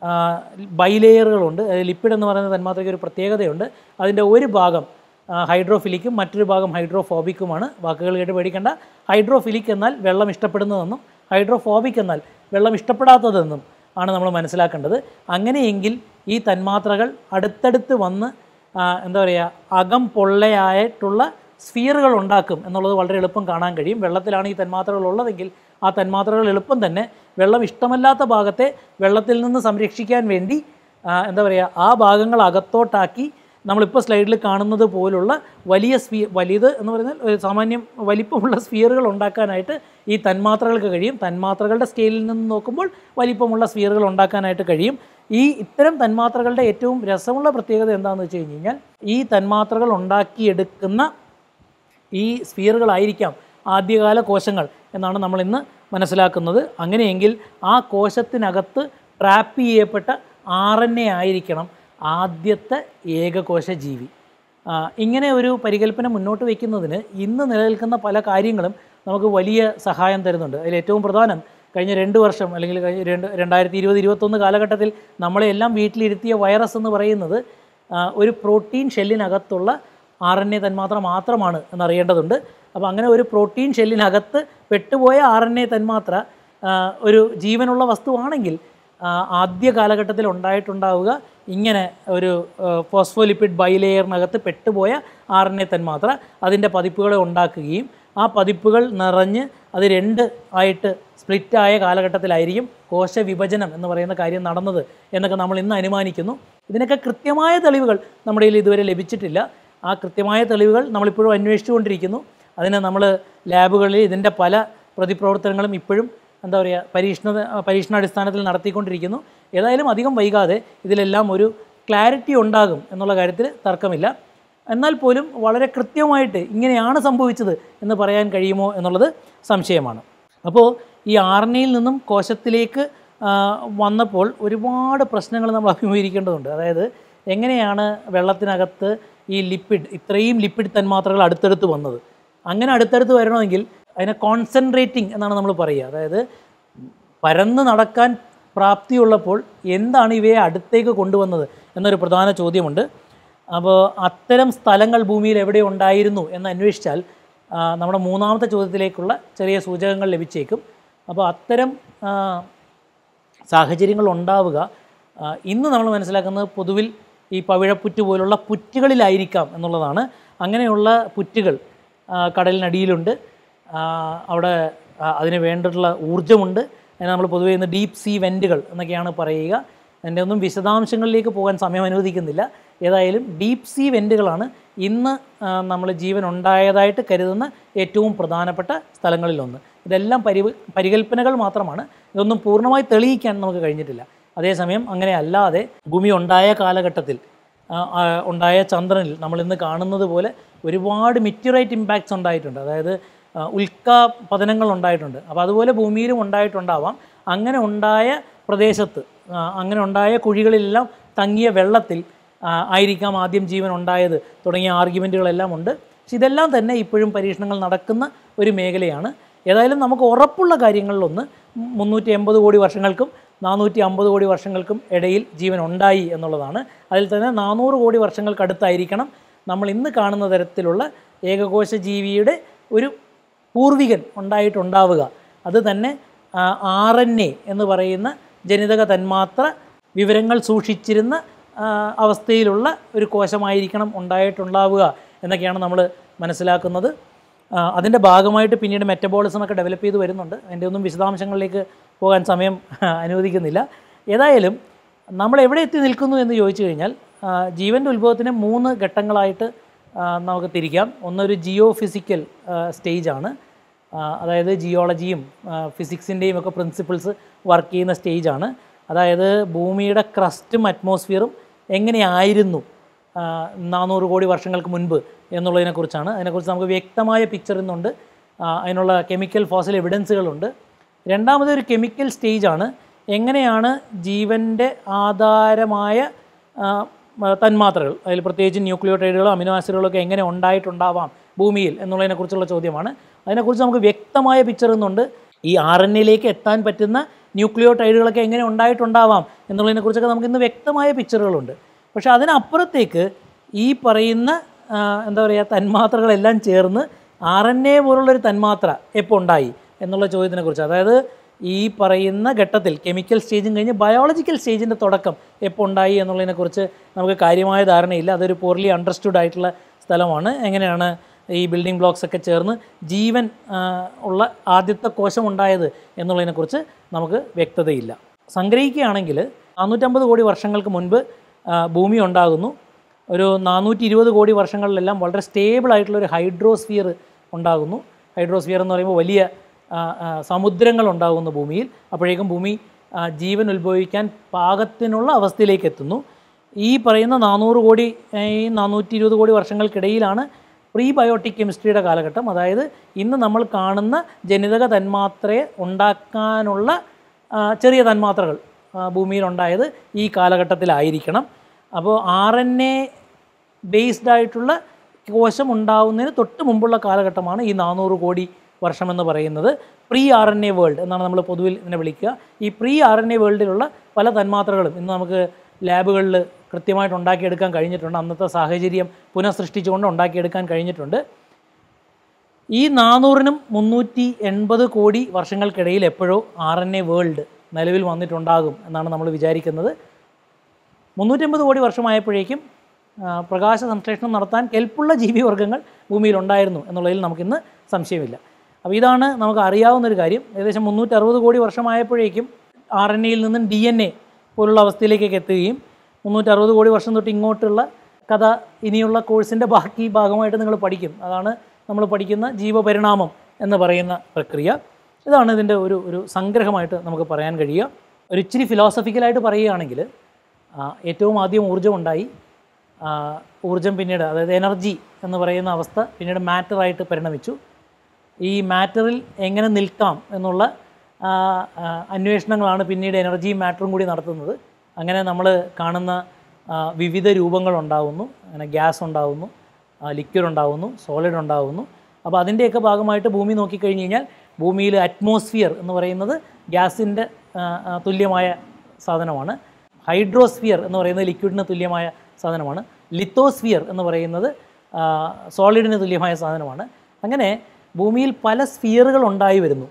ബൈലെയറുകളുണ്ട്. ലിപ്പിഡ് എന്ന് പറയുന്ന തന്മാത്രയ്ക്ക് ഒരു പ്രത്യേകതയുണ്ട്. അതിൻ്റെ ഒരു ഭാഗം ഹൈഡ്രോഫിലിക്കും മറ്റൊരു ഭാഗം ഹൈഡ്രോഫോബിക്കുമാണ്. വാക്കുകൾ കേട്ട് പേടിക്കേണ്ട. ഹൈഡ്രോഫിലിക് എന്നാൽ വെള്ളം ഇഷ്ടപ്പെടുന്നതെന്നും ഹൈഡ്രോഫോബിക് എന്നാൽ വെള്ളം ഇഷ്ടപ്പെടാത്തതെന്നും ആണ് നമ്മൾ മനസ്സിലാക്കേണ്ടത്. അങ്ങനെയെങ്കിൽ ഈ തന്മാത്രകൾ അടുത്തടുത്ത് വന്ന് എന്താ പറയുക, അകം പൊള്ളയായിട്ടുള്ള സ്ഫിയറുകൾ ഉണ്ടാക്കും എന്നുള്ളത് വളരെ എളുപ്പം കാണാൻ കഴിയും. വെള്ളത്തിലാണ് ഈ തന്മാത്രകൾ ഉള്ളതെങ്കിൽ ആ തന്മാത്രകൾ എളുപ്പം തന്നെ വെള്ളം ഇഷ്ടമല്ലാത്ത ഭാഗത്തെ വെള്ളത്തിൽ നിന്ന് സംരക്ഷിക്കാൻ വേണ്ടി എന്താ പറയുക, ആ ഭാഗങ്ങൾ അകത്തോട്ടാക്കി നമ്മളിപ്പോൾ സ്ലൈഡിൽ കാണുന്നത് പോലുള്ള വലിയത് എന്ന് പറഞ്ഞാൽ സാമാന്യം വലിപ്പമുള്ള സ്ഫിയറുകൾ ഉണ്ടാക്കാനായിട്ട് ഈ തന്മാത്രകൾക്ക് കഴിയും. തന്മാത്രകളുടെ സ്കെയിലിൽ നിന്ന് നോക്കുമ്പോൾ വലിപ്പമുള്ള സ്ഫിയറുകൾ ഉണ്ടാക്കാനായിട്ട് കഴിയും. ഇത്തരം തന്മാത്രകളുടെ ഏറ്റവും രസമുള്ള പ്രത്യേകത എന്താണെന്ന് വെച്ച് കഴിഞ്ഞാൽ ഈ തന്മാത്രകൾ ഉണ്ടാക്കിയെടുക്കുന്ന ഈ സ്ഫിയറുകളായിരിക്കാം ആദ്യകാല കോശങ്ങൾ എന്നാണ് നമ്മളിന്ന് മനസ്സിലാക്കുന്നത്. അങ്ങനെയെങ്കിൽ ആ കോശത്തിനകത്ത് ട്രാപ്പ് ചെയ്യപ്പെട്ട RNA ആയിരിക്കണം ആദ്യത്തെ ഏകകോശ ജീവി. ഇങ്ങനെ ഒരു പരികല്പന മുന്നോട്ട് വയ്ക്കുന്നതിന് ഇന്ന് നിലനിൽക്കുന്ന പല കാര്യങ്ങളും നമുക്ക് വലിയ സഹായം തരുന്നുണ്ട്. അതിൽ ഏറ്റവും പ്രധാനം കഴിഞ്ഞ 2 വർഷം അല്ലെങ്കിൽ 2020-21 കാലഘട്ടത്തിൽ നമ്മളെല്ലാം വീട്ടിലിരുത്തിയ വൈറസ് എന്ന് പറയുന്നത് ഒരു പ്രോട്ടീൻ ഷെല്ലിനകത്തുള്ള RNA തന്മാത്ര മാത്രമാണ് എന്നറിയേണ്ടതുണ്ട്. അപ്പോൾ അങ്ങനെ ഒരു പ്രോട്ടീൻ ഷെല്ലിനകത്ത് പെട്ടുപോയ RNA തന്മാത്ര ഒരു ജീവനുള്ള വസ്തുവാണെങ്കിൽ ആദ്യ കാലഘട്ടത്തിൽ ഉണ്ടായിട്ടുണ്ടാവുക ഇങ്ങനെ ഒരു ഫോസ്ഫോലിപ്പിഡ് ബൈലെയറിനകത്ത് പെട്ടുപോയ RNA തന്മാത്ര അതിൻ്റെ പതിപ്പുകളെ ഉണ്ടാക്കുകയും ആ പതിപ്പുകൾ നിറഞ്ഞ് അത് 2 ആയിട്ട് സ്പ്ലിറ്റായ കാലഘട്ടത്തിലായിരിക്കും കോശവിഭജനം എന്ന് പറയുന്ന കാര്യം നടന്നത് എന്നൊക്കെ നമ്മൾ ഇന്ന് അനുമാനിക്കുന്നു. ഇതിനൊക്കെ കൃത്യമായ തെളിവുകൾ നമ്മുടെ കയ്യിൽ ഇതുവരെ ലഭിച്ചിട്ടില്ല. ആ കൃത്യമായ തെളിവുകൾ നമ്മളിപ്പോഴും അന്വേഷിച്ചുകൊണ്ടിരിക്കുന്നു. അതിന് നമ്മൾ ലാബുകളിൽ ഇതിൻ്റെ പല പ്രതിപ്രവർത്തനങ്ങളും ഇപ്പോഴും എന്താ പറയുക പരീക്ഷണാടിസ്ഥാനത്തിൽ നടത്തിക്കൊണ്ടിരിക്കുന്നു. ഏതായാലും അധികം വൈകാതെ ഇതിലെല്ലാം ഒരു ക്ലാരിറ്റി ഉണ്ടാകും എന്നുള്ള കാര്യത്തിൽ തർക്കമില്ല. എന്നാൽ പോലും വളരെ കൃത്യമായിട്ട് ഇങ്ങനെയാണ് സംഭവിച്ചത് എന്ന് പറയാൻ കഴിയുമോ എന്നുള്ളത് സംശയമാണ്. അപ്പോൾ ഈ RNA-യിൽ നിന്നും കോശത്തിലേക്ക് വന്നപ്പോൾ ഒരുപാട് പ്രശ്നങ്ങൾ നമ്മൾ അഭിമുഖീകരിക്കേണ്ടതുണ്ട്. അതായത് എങ്ങനെയാണ് വെള്ളത്തിനകത്ത് ഈ ഇത്രയും ലിപ്പിഡ് തന്മാത്രകൾ അടുത്തടുത്ത് വന്നത്? അങ്ങനെ അടുത്തടുത്ത് വരണമെങ്കിൽ അതിനെ കോൺസെൻട്രേറ്റിംഗ് എന്നാണ് നമ്മൾ പറയുക. അതായത് പരന്ന് നടക്കാൻ പ്രാപ്തിയുള്ളപ്പോൾ എന്താണ് ഇവയെ അടുത്തേക്ക് കൊണ്ടുവന്നത് എന്നൊരു പ്രധാന ചോദ്യമുണ്ട്. അപ്പോൾ അത്തരം സ്ഥലങ്ങൾ ഭൂമിയിൽ എവിടെ ഉണ്ടായിരുന്നു എന്ന് അന്വേഷിച്ചാൽ നമ്മുടെ മൂന്നാമത്തെ ചോദ്യത്തിലേക്കുള്ള ചെറിയ സൂചകങ്ങൾ ലഭിച്ചേക്കും. അപ്പോൾ അത്തരം സാഹചര്യങ്ങൾ ഉണ്ടാവുക ഇന്ന് നമ്മൾ മനസ്സിലാക്കുന്നത് പൊതുവിൽ ഈ പവിഴപ്പുറ്റ് പോലുള്ള പുറ്റുകളിലായിരിക്കാം എന്നുള്ളതാണ്. അങ്ങനെയുള്ള പുറ്റുകൾ കടലിനടിയിലുണ്ട്. അവിടെ അതിന് വേണ്ടിയിട്ടുള്ള ഊർജ്ജമുണ്ട്. അതിന് നമ്മൾ പൊതുവേ ഇന്ന് ഡീപ്പ് സീ വെൻറ്റുകൾ എന്നൊക്കെയാണ് പറയുക. അതിൻ്റെ ഒന്നും വിശദാംശങ്ങളിലേക്ക് പോകാൻ സമയം അനുവദിക്കുന്നില്ല. ഏതായാലും ഡീപ്പ് സീ വെൻറ്റുകളാണ് ഇന്ന് നമ്മൾ ജീവൻ ഉണ്ടായതായിട്ട് കരുതുന്ന ഏറ്റവും പ്രധാനപ്പെട്ട സ്ഥലങ്ങളിലൊന്ന്. ഇതെല്ലാം പരികല്പനകൾ മാത്രമാണ്. ഇതൊന്നും പൂർണ്ണമായി തെളിയിക്കാൻ നമുക്ക് കഴിഞ്ഞിട്ടില്ല. അതേസമയം അങ്ങനെ അല്ലാതെ ഭൂമി ഉണ്ടായ കാലഘട്ടത്തിൽ ഉണ്ടായ ചന്ദ്രനിൽ നമ്മളിന്ന് കാണുന്നത് പോലെ ഒരുപാട് മെറ്റീറൈറ്റ് ഇമ്പാക്ട്സ് ഉണ്ടായിട്ടുണ്ട്. അതായത് ഉൽക്ക പതനങ്ങൾ ഉണ്ടായിട്ടുണ്ട്. അപ്പോൾ അതുപോലെ ഭൂമിയിലും ഉണ്ടായിട്ടുണ്ടാവാം. അങ്ങനെ ഉണ്ടായ പ്രദേശത്ത് അങ്ങനെ ഉണ്ടായ കുഴികളിലെല്ലാം തങ്ങിയ വെള്ളത്തിൽ ആയിരിക്കാം ആദ്യം ജീവൻ ഉണ്ടായത് തുടങ്ങിയ ആർഗ്യുമെൻറ്റുകളെല്ലാം ഉണ്ട്. പക്ഷെ ഇതെല്ലാം തന്നെ ഇപ്പോഴും പരീക്ഷണങ്ങൾ നടക്കുന്ന ഒരു മേഖലയാണ്. ഏതായാലും നമുക്ക് ഉറപ്പുള്ള കാര്യങ്ങളിലൊന്ന് 380 കോടി വർഷങ്ങൾക്കും 450 കോടി വർഷങ്ങൾക്കും ഇടയിൽ ജീവൻ ഉണ്ടായി എന്നുള്ളതാണ്. അതിൽ തന്നെ 400 കോടി വർഷങ്ങൾക്കടുത്തായിരിക്കണം നമ്മൾ ഇന്ന് കാണുന്ന തരത്തിലുള്ള ഏകകോശ ജീവിയുടെ ഒരു പൂർവികൻ ഉണ്ടായിട്ടുണ്ടാവുക. അത് തന്നെ RNA എന്ന് പറയുന്ന ജനിതക തന്മാത്ര വിവരങ്ങൾ സൂക്ഷിച്ചിരുന്ന അവസ്ഥയിലുള്ള ഒരു കോശമായിരിക്കണം ഉണ്ടായിട്ടുണ്ടാവുക എന്നൊക്കെയാണ് നമ്മൾ മനസ്സിലാക്കുന്നത്. അതിൻ്റെ ഭാഗമായിട്ട് പിന്നീട് മെറ്റബോളിസമൊക്കെ ഡെവലപ്പ് ചെയ്ത് വരുന്നുണ്ട്. അതിൻ്റെ ഒന്നും വിശദാംശങ്ങളിലേക്ക് പോകാൻ സമയം അനുവദിക്കുന്നില്ല. ഏതായാലും നമ്മൾ എവിടെ എത്തി നിൽക്കുന്നു എന്ന് ചോദിച്ചു കഴിഞ്ഞാൽ ജീവൻ്റെ ഉത്ഭവത്തിന് 3 ഘട്ടങ്ങളായിട്ട് നമുക്ക് തിരിക്കാം. ഒന്നൊരു ജിയോ ഫിസിക്കൽ സ്റ്റേജാണ്, അതായത് ജിയോളജിയും ഫിസിക്സിൻ്റെയും ഒക്കെ പ്രിൻസിപ്പിൾസ് വർക്ക് ചെയ്യുന്ന സ്റ്റേജാണ്. അതായത് ഭൂമിയുടെ ക്രസ്റ്റും അറ്റ്മോസ്ഫിയറും എങ്ങനെയായിരുന്നു 400 കോടി വർഷങ്ങൾക്ക് മുൻപ് എന്നുള്ളതിനെക്കുറിച്ചാണ്. അതിനെക്കുറിച്ച് നമുക്ക് വ്യക്തമായ പിക്ചർ ഇന്നുണ്ട്. അതിനുള്ള കെമിക്കൽ ഫോസിൽ എവിഡൻസുകളുണ്ട്. രണ്ടാമതൊരു കെമിക്കൽ സ്റ്റേജാണ്, എങ്ങനെയാണ് ജീവൻ്റെ ആധാരമായ തന്മാത്രകൾ, അതിൽ പ്രത്യേകിച്ച് ന്യൂക്ലിയോടൈഡുകളോ അമിനോ ആസിഡുകളൊക്കെ എങ്ങനെ ഉണ്ടായിട്ടുണ്ടാവാം ഭൂമിയിൽ എന്നുള്ളതിനെക്കുറിച്ചുള്ള ചോദ്യമാണ്. അതിനെക്കുറിച്ച് നമുക്ക് വ്യക്തമായ പിക്ചർ ഇന്നുണ്ട്. ഈ RNAയിലേക്ക് എത്താൻ പറ്റുന്ന ന്യൂക്ലിയോടൈഡുകളൊക്കെ എങ്ങനെ ഉണ്ടായിട്ടുണ്ടാവാം എന്നുള്ളതിനെക്കുറിച്ചൊക്കെ നമുക്ക് ഇന്ന് വ്യക്തമായ പിക്ചറുകളുണ്ട്. പക്ഷേ അതിനപ്പുറത്തേക്ക് ഈ പറയുന്ന എന്താ പറയുക തന്മാത്രകളെല്ലാം ചേർന്ന് RNA പോലുള്ളൊരു തന്മാത്ര എപ്പോൾ ഉണ്ടായി എന്നുള്ള ചോദ്യത്തിനെക്കുറിച്ച്, അതായത് ഈ പറയുന്ന ഘട്ടത്തിൽ കെമിക്കൽ സ്റ്റേജും കഴിഞ്ഞ് ബയോളജിക്കൽ സ്റ്റേജിൻ്റെ തുടക്കം എപ്പോൾ ഉണ്ടായി എന്നുള്ളതിനെക്കുറിച്ച് നമുക്ക് കാര്യമായ ധാരണയില്ല. അതൊരു പോർലി അണ്ടർസ്റ്റുഡ് ആയിട്ടുള്ള സ്ഥലമാണ്. എങ്ങനെയാണ് ഈ ബിൽഡിംഗ് ബ്ലോക്സ് ഒക്കെ ചേർന്ന് ജീവൻ ഉള്ള ആദ്യത്തെ കോശം ഉണ്ടായത് എന്നുള്ളതിനെക്കുറിച്ച് നമുക്ക് വ്യക്തതയില്ല. സംഗ്രഹിക്കുകയാണെങ്കിൽ 450 കോടി വർഷങ്ങൾക്ക് മുൻപ് ഭൂമി ഉണ്ടാകുന്നു. ഒരു 420 കോടി വർഷങ്ങളിലെല്ലാം വളരെ സ്റ്റേബിൾ ആയിട്ടുള്ളൊരു ഹൈഡ്രോസ്ഫിയർ ഉണ്ടാകുന്നു. ഹൈഡ്രോസ്ഫിയർ എന്ന് പറയുമ്പോൾ വലിയ സമുദ്രങ്ങൾ ഉണ്ടാകുന്നു ഭൂമിയിൽ. അപ്പോഴേക്കും ഭൂമി ജീവൻ ഉത്ഭവിക്കാൻ പാകത്തിനുള്ള അവസ്ഥയിലേക്ക് എത്തുന്നു. ഈ പറയുന്ന 400 കോടി 420 കോടി വർഷങ്ങൾക്കിടയിലാണ് പ്രീബയോട്ടിക് കെമിസ്ട്രിയുടെ കാലഘട്ടം. അതായത് ഇന്ന് നമ്മൾ കാണുന്ന ജനിതക തന്മാത്രയെ ഉണ്ടാക്കാനുള്ള ചെറിയ തന്മാത്രകൾ ഭൂമിയിലുണ്ടായത് ഈ കാലഘട്ടത്തിലായിരിക്കണം. അപ്പോൾ RNA ബേസ്ഡ് ആയിട്ടുള്ള കോശം ഉണ്ടാവുന്നതിന് തൊട്ട് മുമ്പുള്ള കാലഘട്ടമാണ് ഈ 400 കോടി വർഷമെന്ന് പറയുന്നത്. പ്രീ RNA വേൾഡ് എന്നാണ് നമ്മൾ പൊതുവിൽ ഇതിനെ വിളിക്കുക. ഈ പ്രീ RNA വേൾഡിലുള്ള പല തന്മാത്രകളും ഇന്ന് നമുക്ക് ലാബുകളിൽ കൃത്യമായിട്ട് ഉണ്ടാക്കിയെടുക്കാൻ കഴിഞ്ഞിട്ടുണ്ട്. അന്നത്തെ സാഹചര്യം പുനഃസൃഷ്ടിച്ചുകൊണ്ട് ഉണ്ടാക്കിയെടുക്കാൻ കഴിഞ്ഞിട്ടുണ്ട്. ഈ 400നും 380 കോടി വർഷങ്ങൾക്കിടയിൽ എപ്പോഴോ RNA വേൾഡ് നിലവിൽ വന്നിട്ടുണ്ടാകും എന്നാണ് നമ്മൾ വിചാരിക്കുന്നത്. 380 കോടി വർഷമായപ്പോഴേക്കും പ്രകാശ സംശ്ലേഷണം നടത്താൻ കെൽപ്പുള്ള ജീവിവർഗ്ഗങ്ങൾ ഭൂമിയിലുണ്ടായിരുന്നു എന്നുള്ളതിൽ നമുക്കിന്ന് സംശയമില്ല. അപ്പോൾ ഇതാണ് നമുക്ക് അറിയാവുന്നൊരു കാര്യം. ഏകദേശം 360 കോടി വർഷമായപ്പോഴേക്കും RNAയിൽ നിന്നും DNA പോലുള്ള അവസ്ഥയിലേക്കൊക്കെ എത്തുകയും 360 കോടി വർഷം തൊട്ട് ഇങ്ങോട്ടുള്ള കഥ ഇനിയുള്ള കോഴ്സിൻ്റെ ബാക്കി ഭാഗമായിട്ട് നിങ്ങൾ പഠിക്കും. അതാണ് നമ്മൾ പഠിക്കുന്ന ജീവപരിണാമം എന്ന് പറയുന്ന പ്രക്രിയ. ഇതാണ് ഇതിൻ്റെ ഒരു സംഗ്രഹമായിട്ട് നമുക്ക് പറയാൻ കഴിയുക. ഒരു ഇച്ചിരി ഫിലോസഫിക്കലായിട്ട് പറയുകയാണെങ്കിൽ ഏറ്റവും ആദ്യം ഊർജ്ജം ഉണ്ടായി. ഊർജ്ജം പിന്നീട്, അതായത് എനർജി എന്ന് പറയുന്ന അവസ്ഥ പിന്നീട് മാറ്ററായിട്ട് പരിണമിച്ചു. ഈ മാറ്ററിൽ എങ്ങനെ നിൽക്കാം എന്നുള്ള അന്വേഷണങ്ങളാണ് പിന്നീട് എനർജിയും മാറ്ററും കൂടി നടത്തുന്നത്. അങ്ങനെ നമ്മൾ കാണുന്ന വിവിധ രൂപങ്ങളുണ്ടാകുന്നു. അങ്ങനെ ഗ്യാസ് ഉണ്ടാകുന്നു, ലിക്വിഡ് ഉണ്ടാകുന്നു, സോളിഡ് ഉണ്ടാകുന്നു. അപ്പോൾ അതിൻ്റെയൊക്കെ ഭാഗമായിട്ട് ഭൂമി നോക്കിക്കഴിഞ്ഞ് കഴിഞ്ഞാൽ ഭൂമിയിൽ അറ്റ്മോസ്ഫിയർ എന്ന് പറയുന്നത് ഗ്യാസിൻ്റെ തുല്യമായ സാധനമാണ്. ഹൈഡ്രോസ്ഫിയർ എന്ന് പറയുന്നത് ലിക്വിഡിന് തുല്യമായ സാധനമാണ്. ലിത്തോസ്ഫിയർ എന്ന് പറയുന്നത് സോളിഡിന് തുല്യമായ സാധനമാണ്. അങ്ങനെ ഭൂമിയിൽ പല സ്ഫിയറുകൾ ഉണ്ടായി വരുന്നു.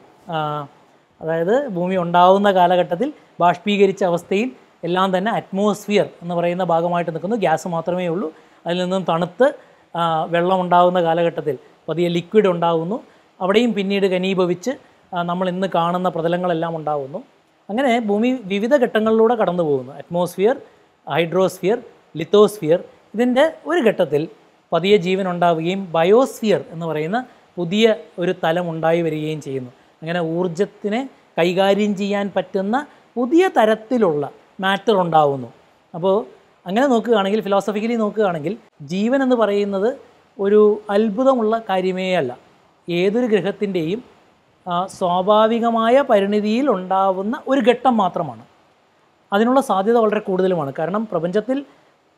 അതായത് ഭൂമി ഉണ്ടാകുന്ന കാലഘട്ടത്തിൽ ബാഷ്പീകരിച്ച അവസ്ഥയിൽ എല്ലാം തന്നെ അറ്റ്മോസ്ഫിയർ എന്ന് പറയുന്ന ഭാഗമായിട്ട് നിൽക്കുന്നു. ഗ്യാസ് മാത്രമേ ഉള്ളൂ. അതിൽ നിന്നും തണുത്ത് വെള്ളം ഉണ്ടാകുന്ന കാലഘട്ടത്തിൽ പതിയെ ലിക്വിഡ് ഉണ്ടാകുന്നു. അവിടെയും പിന്നീട് ഘനീഭവിച്ച് നമ്മൾ ഇന്ന് കാണുന്ന പ്രതലങ്ങളെല്ലാം ഉണ്ടാകുന്നു. അങ്ങനെ ഭൂമി വിവിധ ഘട്ടങ്ങളിലൂടെ കടന്നു പോകുന്നു. Atmosphere, hydrosphere, lithosphere. ഇതിൻ്റെ ഒരു ഘട്ടത്തിൽ പതിയെ ജീവൻ ഉണ്ടാവുകയും ബയോസ്ഫിയർ എന്ന് പറയുന്ന പുതിയ ഒരു തലം ഉണ്ടായി വരികയും ചെയ്യുന്നു. അങ്ങനെ ഊർജത്തിനെ കൈകാര്യം ചെയ്യാൻ പറ്റുന്ന പുതിയ തരത്തിലുള്ള മാറ്റർ ഉണ്ടാവുന്നു. അപ്പോൾ അങ്ങനെ നോക്കുകയാണെങ്കിൽ, ഫിലോസഫിക്കലി നോക്കുകയാണെങ്കിൽ, ജീവൻ എന്ന് പറയുന്നത് ഒരു അത്ഭുതമുള്ള കാര്യമേ അല്ല. ഏതൊരു ഗ്രഹത്തിൻ്റെയും സ്വാഭാവികമായ പരിണിതിയിൽ ഉണ്ടാവുന്ന ഒരു ഘട്ടം മാത്രമാണ്. അതിനുള്ള സാധ്യത വളരെ കൂടുതലുമാണ്. കാരണം പ്രപഞ്ചത്തിൽ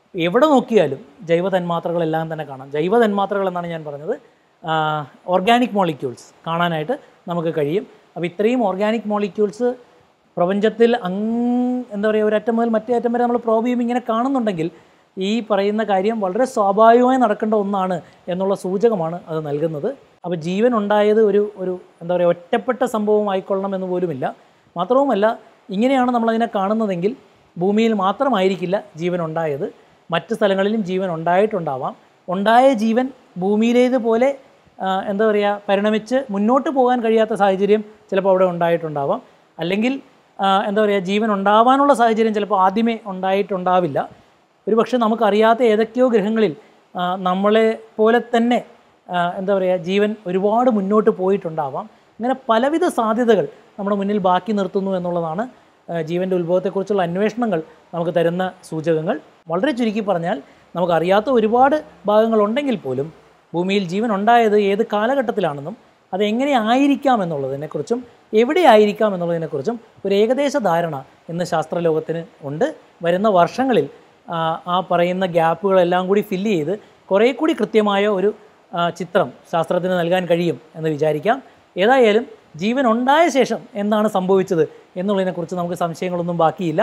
എവിടെ നോക്കിയാലും ജൈവ തന്മാത്രകളെല്ലാം തന്നെ കാണാം. ജൈവ തന്മാത്രകൾ എന്നാണ് ഞാൻ പറഞ്ഞത്, ഓർഗാനിക് മോളിക്യൂൾസ് കാണാനായിട്ട് നമുക്ക് കഴിയും. അപ്പോൾ ഇത്രയും ഓർഗാനിക് മോളിക്യൂൾസ് പ്രപഞ്ചത്തിൽ എന്താ പറയുക, ഒരറ്റം മുതൽ മറ്റേ അറ്റം വരെ നമ്മൾ പ്രോബ് ചെയ്യുമ്പോൾ ഇങ്ങനെ കാണുന്നുണ്ടെങ്കിൽ ഈ പറയുന്ന കാര്യം വളരെ സ്വാഭാവികമായി നടക്കേണ്ട ഒന്നാണ് എന്നുള്ള സൂചകമാണ് അത് നൽകുന്നത്. അപ്പോൾ ജീവൻ ഉണ്ടായത് ഒരു എന്താ പറയുക ഒറ്റപ്പെട്ട സംഭവം ആയിക്കൊള്ളണം എന്ന് പോലുമില്ല. മാത്രവുമല്ല, ഇങ്ങനെയാണ് നമ്മളതിനെ കാണുന്നതെങ്കിൽ ഭൂമിയിൽ മാത്രമായിരിക്കില്ല ജീവൻ ഉണ്ടായത്, മറ്റ് സ്ഥലങ്ങളിലും ജീവൻ ഉണ്ടായിട്ടുണ്ടാവാം. ഉണ്ടായ ജീവൻ ഭൂമിയിലേതുപോലെ എന്താ പറയുക പരിണമിച്ച് മുന്നോട്ട് പോകാൻ കഴിയാത്ത സാഹചര്യം ചിലപ്പോൾ അവിടെ ഉണ്ടായിട്ടുണ്ടാവാം. അല്ലെങ്കിൽ എന്താ പറയുക ജീവൻ ഉണ്ടാവാനുള്ള സാഹചര്യം ചിലപ്പോൾ ആദ്യമേ ഉണ്ടായിട്ടുണ്ടാവില്ല. ഒരു പക്ഷേ നമുക്കറിയാത്ത ഏതൊക്കെയോ ഗ്രഹങ്ങളിൽ നമ്മളെ പോലെ തന്നെ എന്താ പറയുക ജീവൻ ഒരുപാട് മുന്നോട്ട് പോയിട്ടുണ്ടാവാം. അങ്ങനെ പലവിധ സാധ്യതകൾ നമ്മുടെ മുന്നിൽ ബാക്കി നിർത്തുന്നു എന്നുള്ളതാണ് ജീവൻ്റെ ഉത്ഭവത്തെക്കുറിച്ചുള്ള അന്വേഷണങ്ങൾ നമുക്ക് തരുന്ന സൂചകങ്ങൾ. വളരെ ചുരുക്കി പറഞ്ഞാൽ നമുക്കറിയാത്ത ഒരുപാട് ഭാഗങ്ങളുണ്ടെങ്കിൽ പോലും ഭൂമിയിൽ ജീവൻ ഉണ്ടായത് ഏത് കാലഘട്ടത്തിലാണെന്നും അതെങ്ങനെ ആയിരിക്കാം എന്നുള്ളതിനെക്കുറിച്ചും എവിടെ ആയിരിക്കാം എന്നുള്ളതിനെക്കുറിച്ചും ഒരു ഏകദേശ ധാരണ ഇന്ന് ശാസ്ത്രലോകത്തിന് ഉണ്ട്. വരുന്ന വർഷങ്ങളിൽ ആ പറയുന്ന ഗ്യാപ്പുകളെല്ലാം കൂടി ഫില്ല് ചെയ്ത് കുറേ കൂടി കൃത്യമായ ഒരു ചിത്രം ശാസ്ത്രത്തിന് നൽകാൻ കഴിയും എന്ന് വിചാരിക്കാം. ഏതായാലും ജീവൻ ഉണ്ടായ ശേഷം എന്താണ് സംഭവിച്ചത് എന്നുള്ളതിനെക്കുറിച്ച് നമുക്ക് സംശയങ്ങളൊന്നും ബാക്കിയില്ല.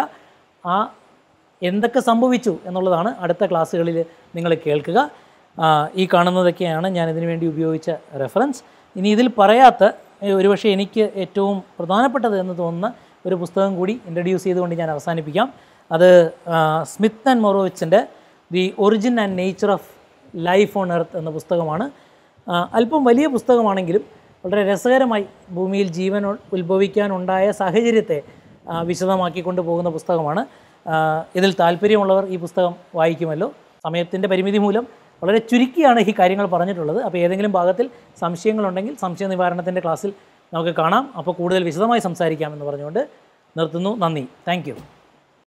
എന്തൊക്കെ സംഭവിച്ചു എന്നുള്ളതാണ് അടുത്ത ക്ലാസ്സുകളിൽ നിങ്ങൾ കേൾക്കുക. ഈ കാണുന്നതൊക്കെയാണ് ഞാനിതിനു വേണ്ടി ഉപയോഗിച്ച റെഫറൻസ്. ഇനി ഇതിൽ പറയാത്ത ഒരുപക്ഷെ എനിക്ക് ഏറ്റവും പ്രധാനപ്പെട്ടത് എന്ന് തോന്നുന്ന ഒരു പുസ്തകം കൂടി ഇൻട്രൊഡ്യൂസ് ചെയ്തുകൊണ്ട് ഞാൻ അവസാനിപ്പിക്കാം. അത് സ്മിത്ത് ആൻഡ് മൊറോവിച്ചിൻ്റെ the origin and nature of life on earth എന്ന പുസ്തകമാണ്. അല്പം വലിയ പുസ്തകമാണെങ്കിലും വളരെ രസകരമായി ഭൂമിയിൽ ജീവൻ ഉത്ഭവിക്കാനുണ്ടായ സാഹചര്യത്തെ വിശദമാക്കിക്കൊണ്ട് പോകുന്ന പുസ്തകമാണ്. ഇതിൽ താല്പര്യമുള്ളവർ ഈ പുസ്തകം വായിക്കുമല്ലോ. സമയത്തിൻ്റെ പരിമിതി മൂലം വളരെ ചുരുക്കിയാണ് ഈ കാര്യങ്ങൾ പറഞ്ഞിട്ടുള്ളത്. അപ്പോൾ ഏതെങ്കിലും ഭാഗത്തിൽ സംശയങ്ങളുണ്ടെങ്കിൽ സംശയ നിവാരണത്തിൻ്റെ ക്ലാസ്സിൽ നമുക്ക് കാണാം. അപ്പോൾ കൂടുതൽ വിശദമായി സംസാരിക്കാമെന്ന് പറഞ്ഞുകൊണ്ട് നിർത്തുന്നു. നന്ദി. Thank U.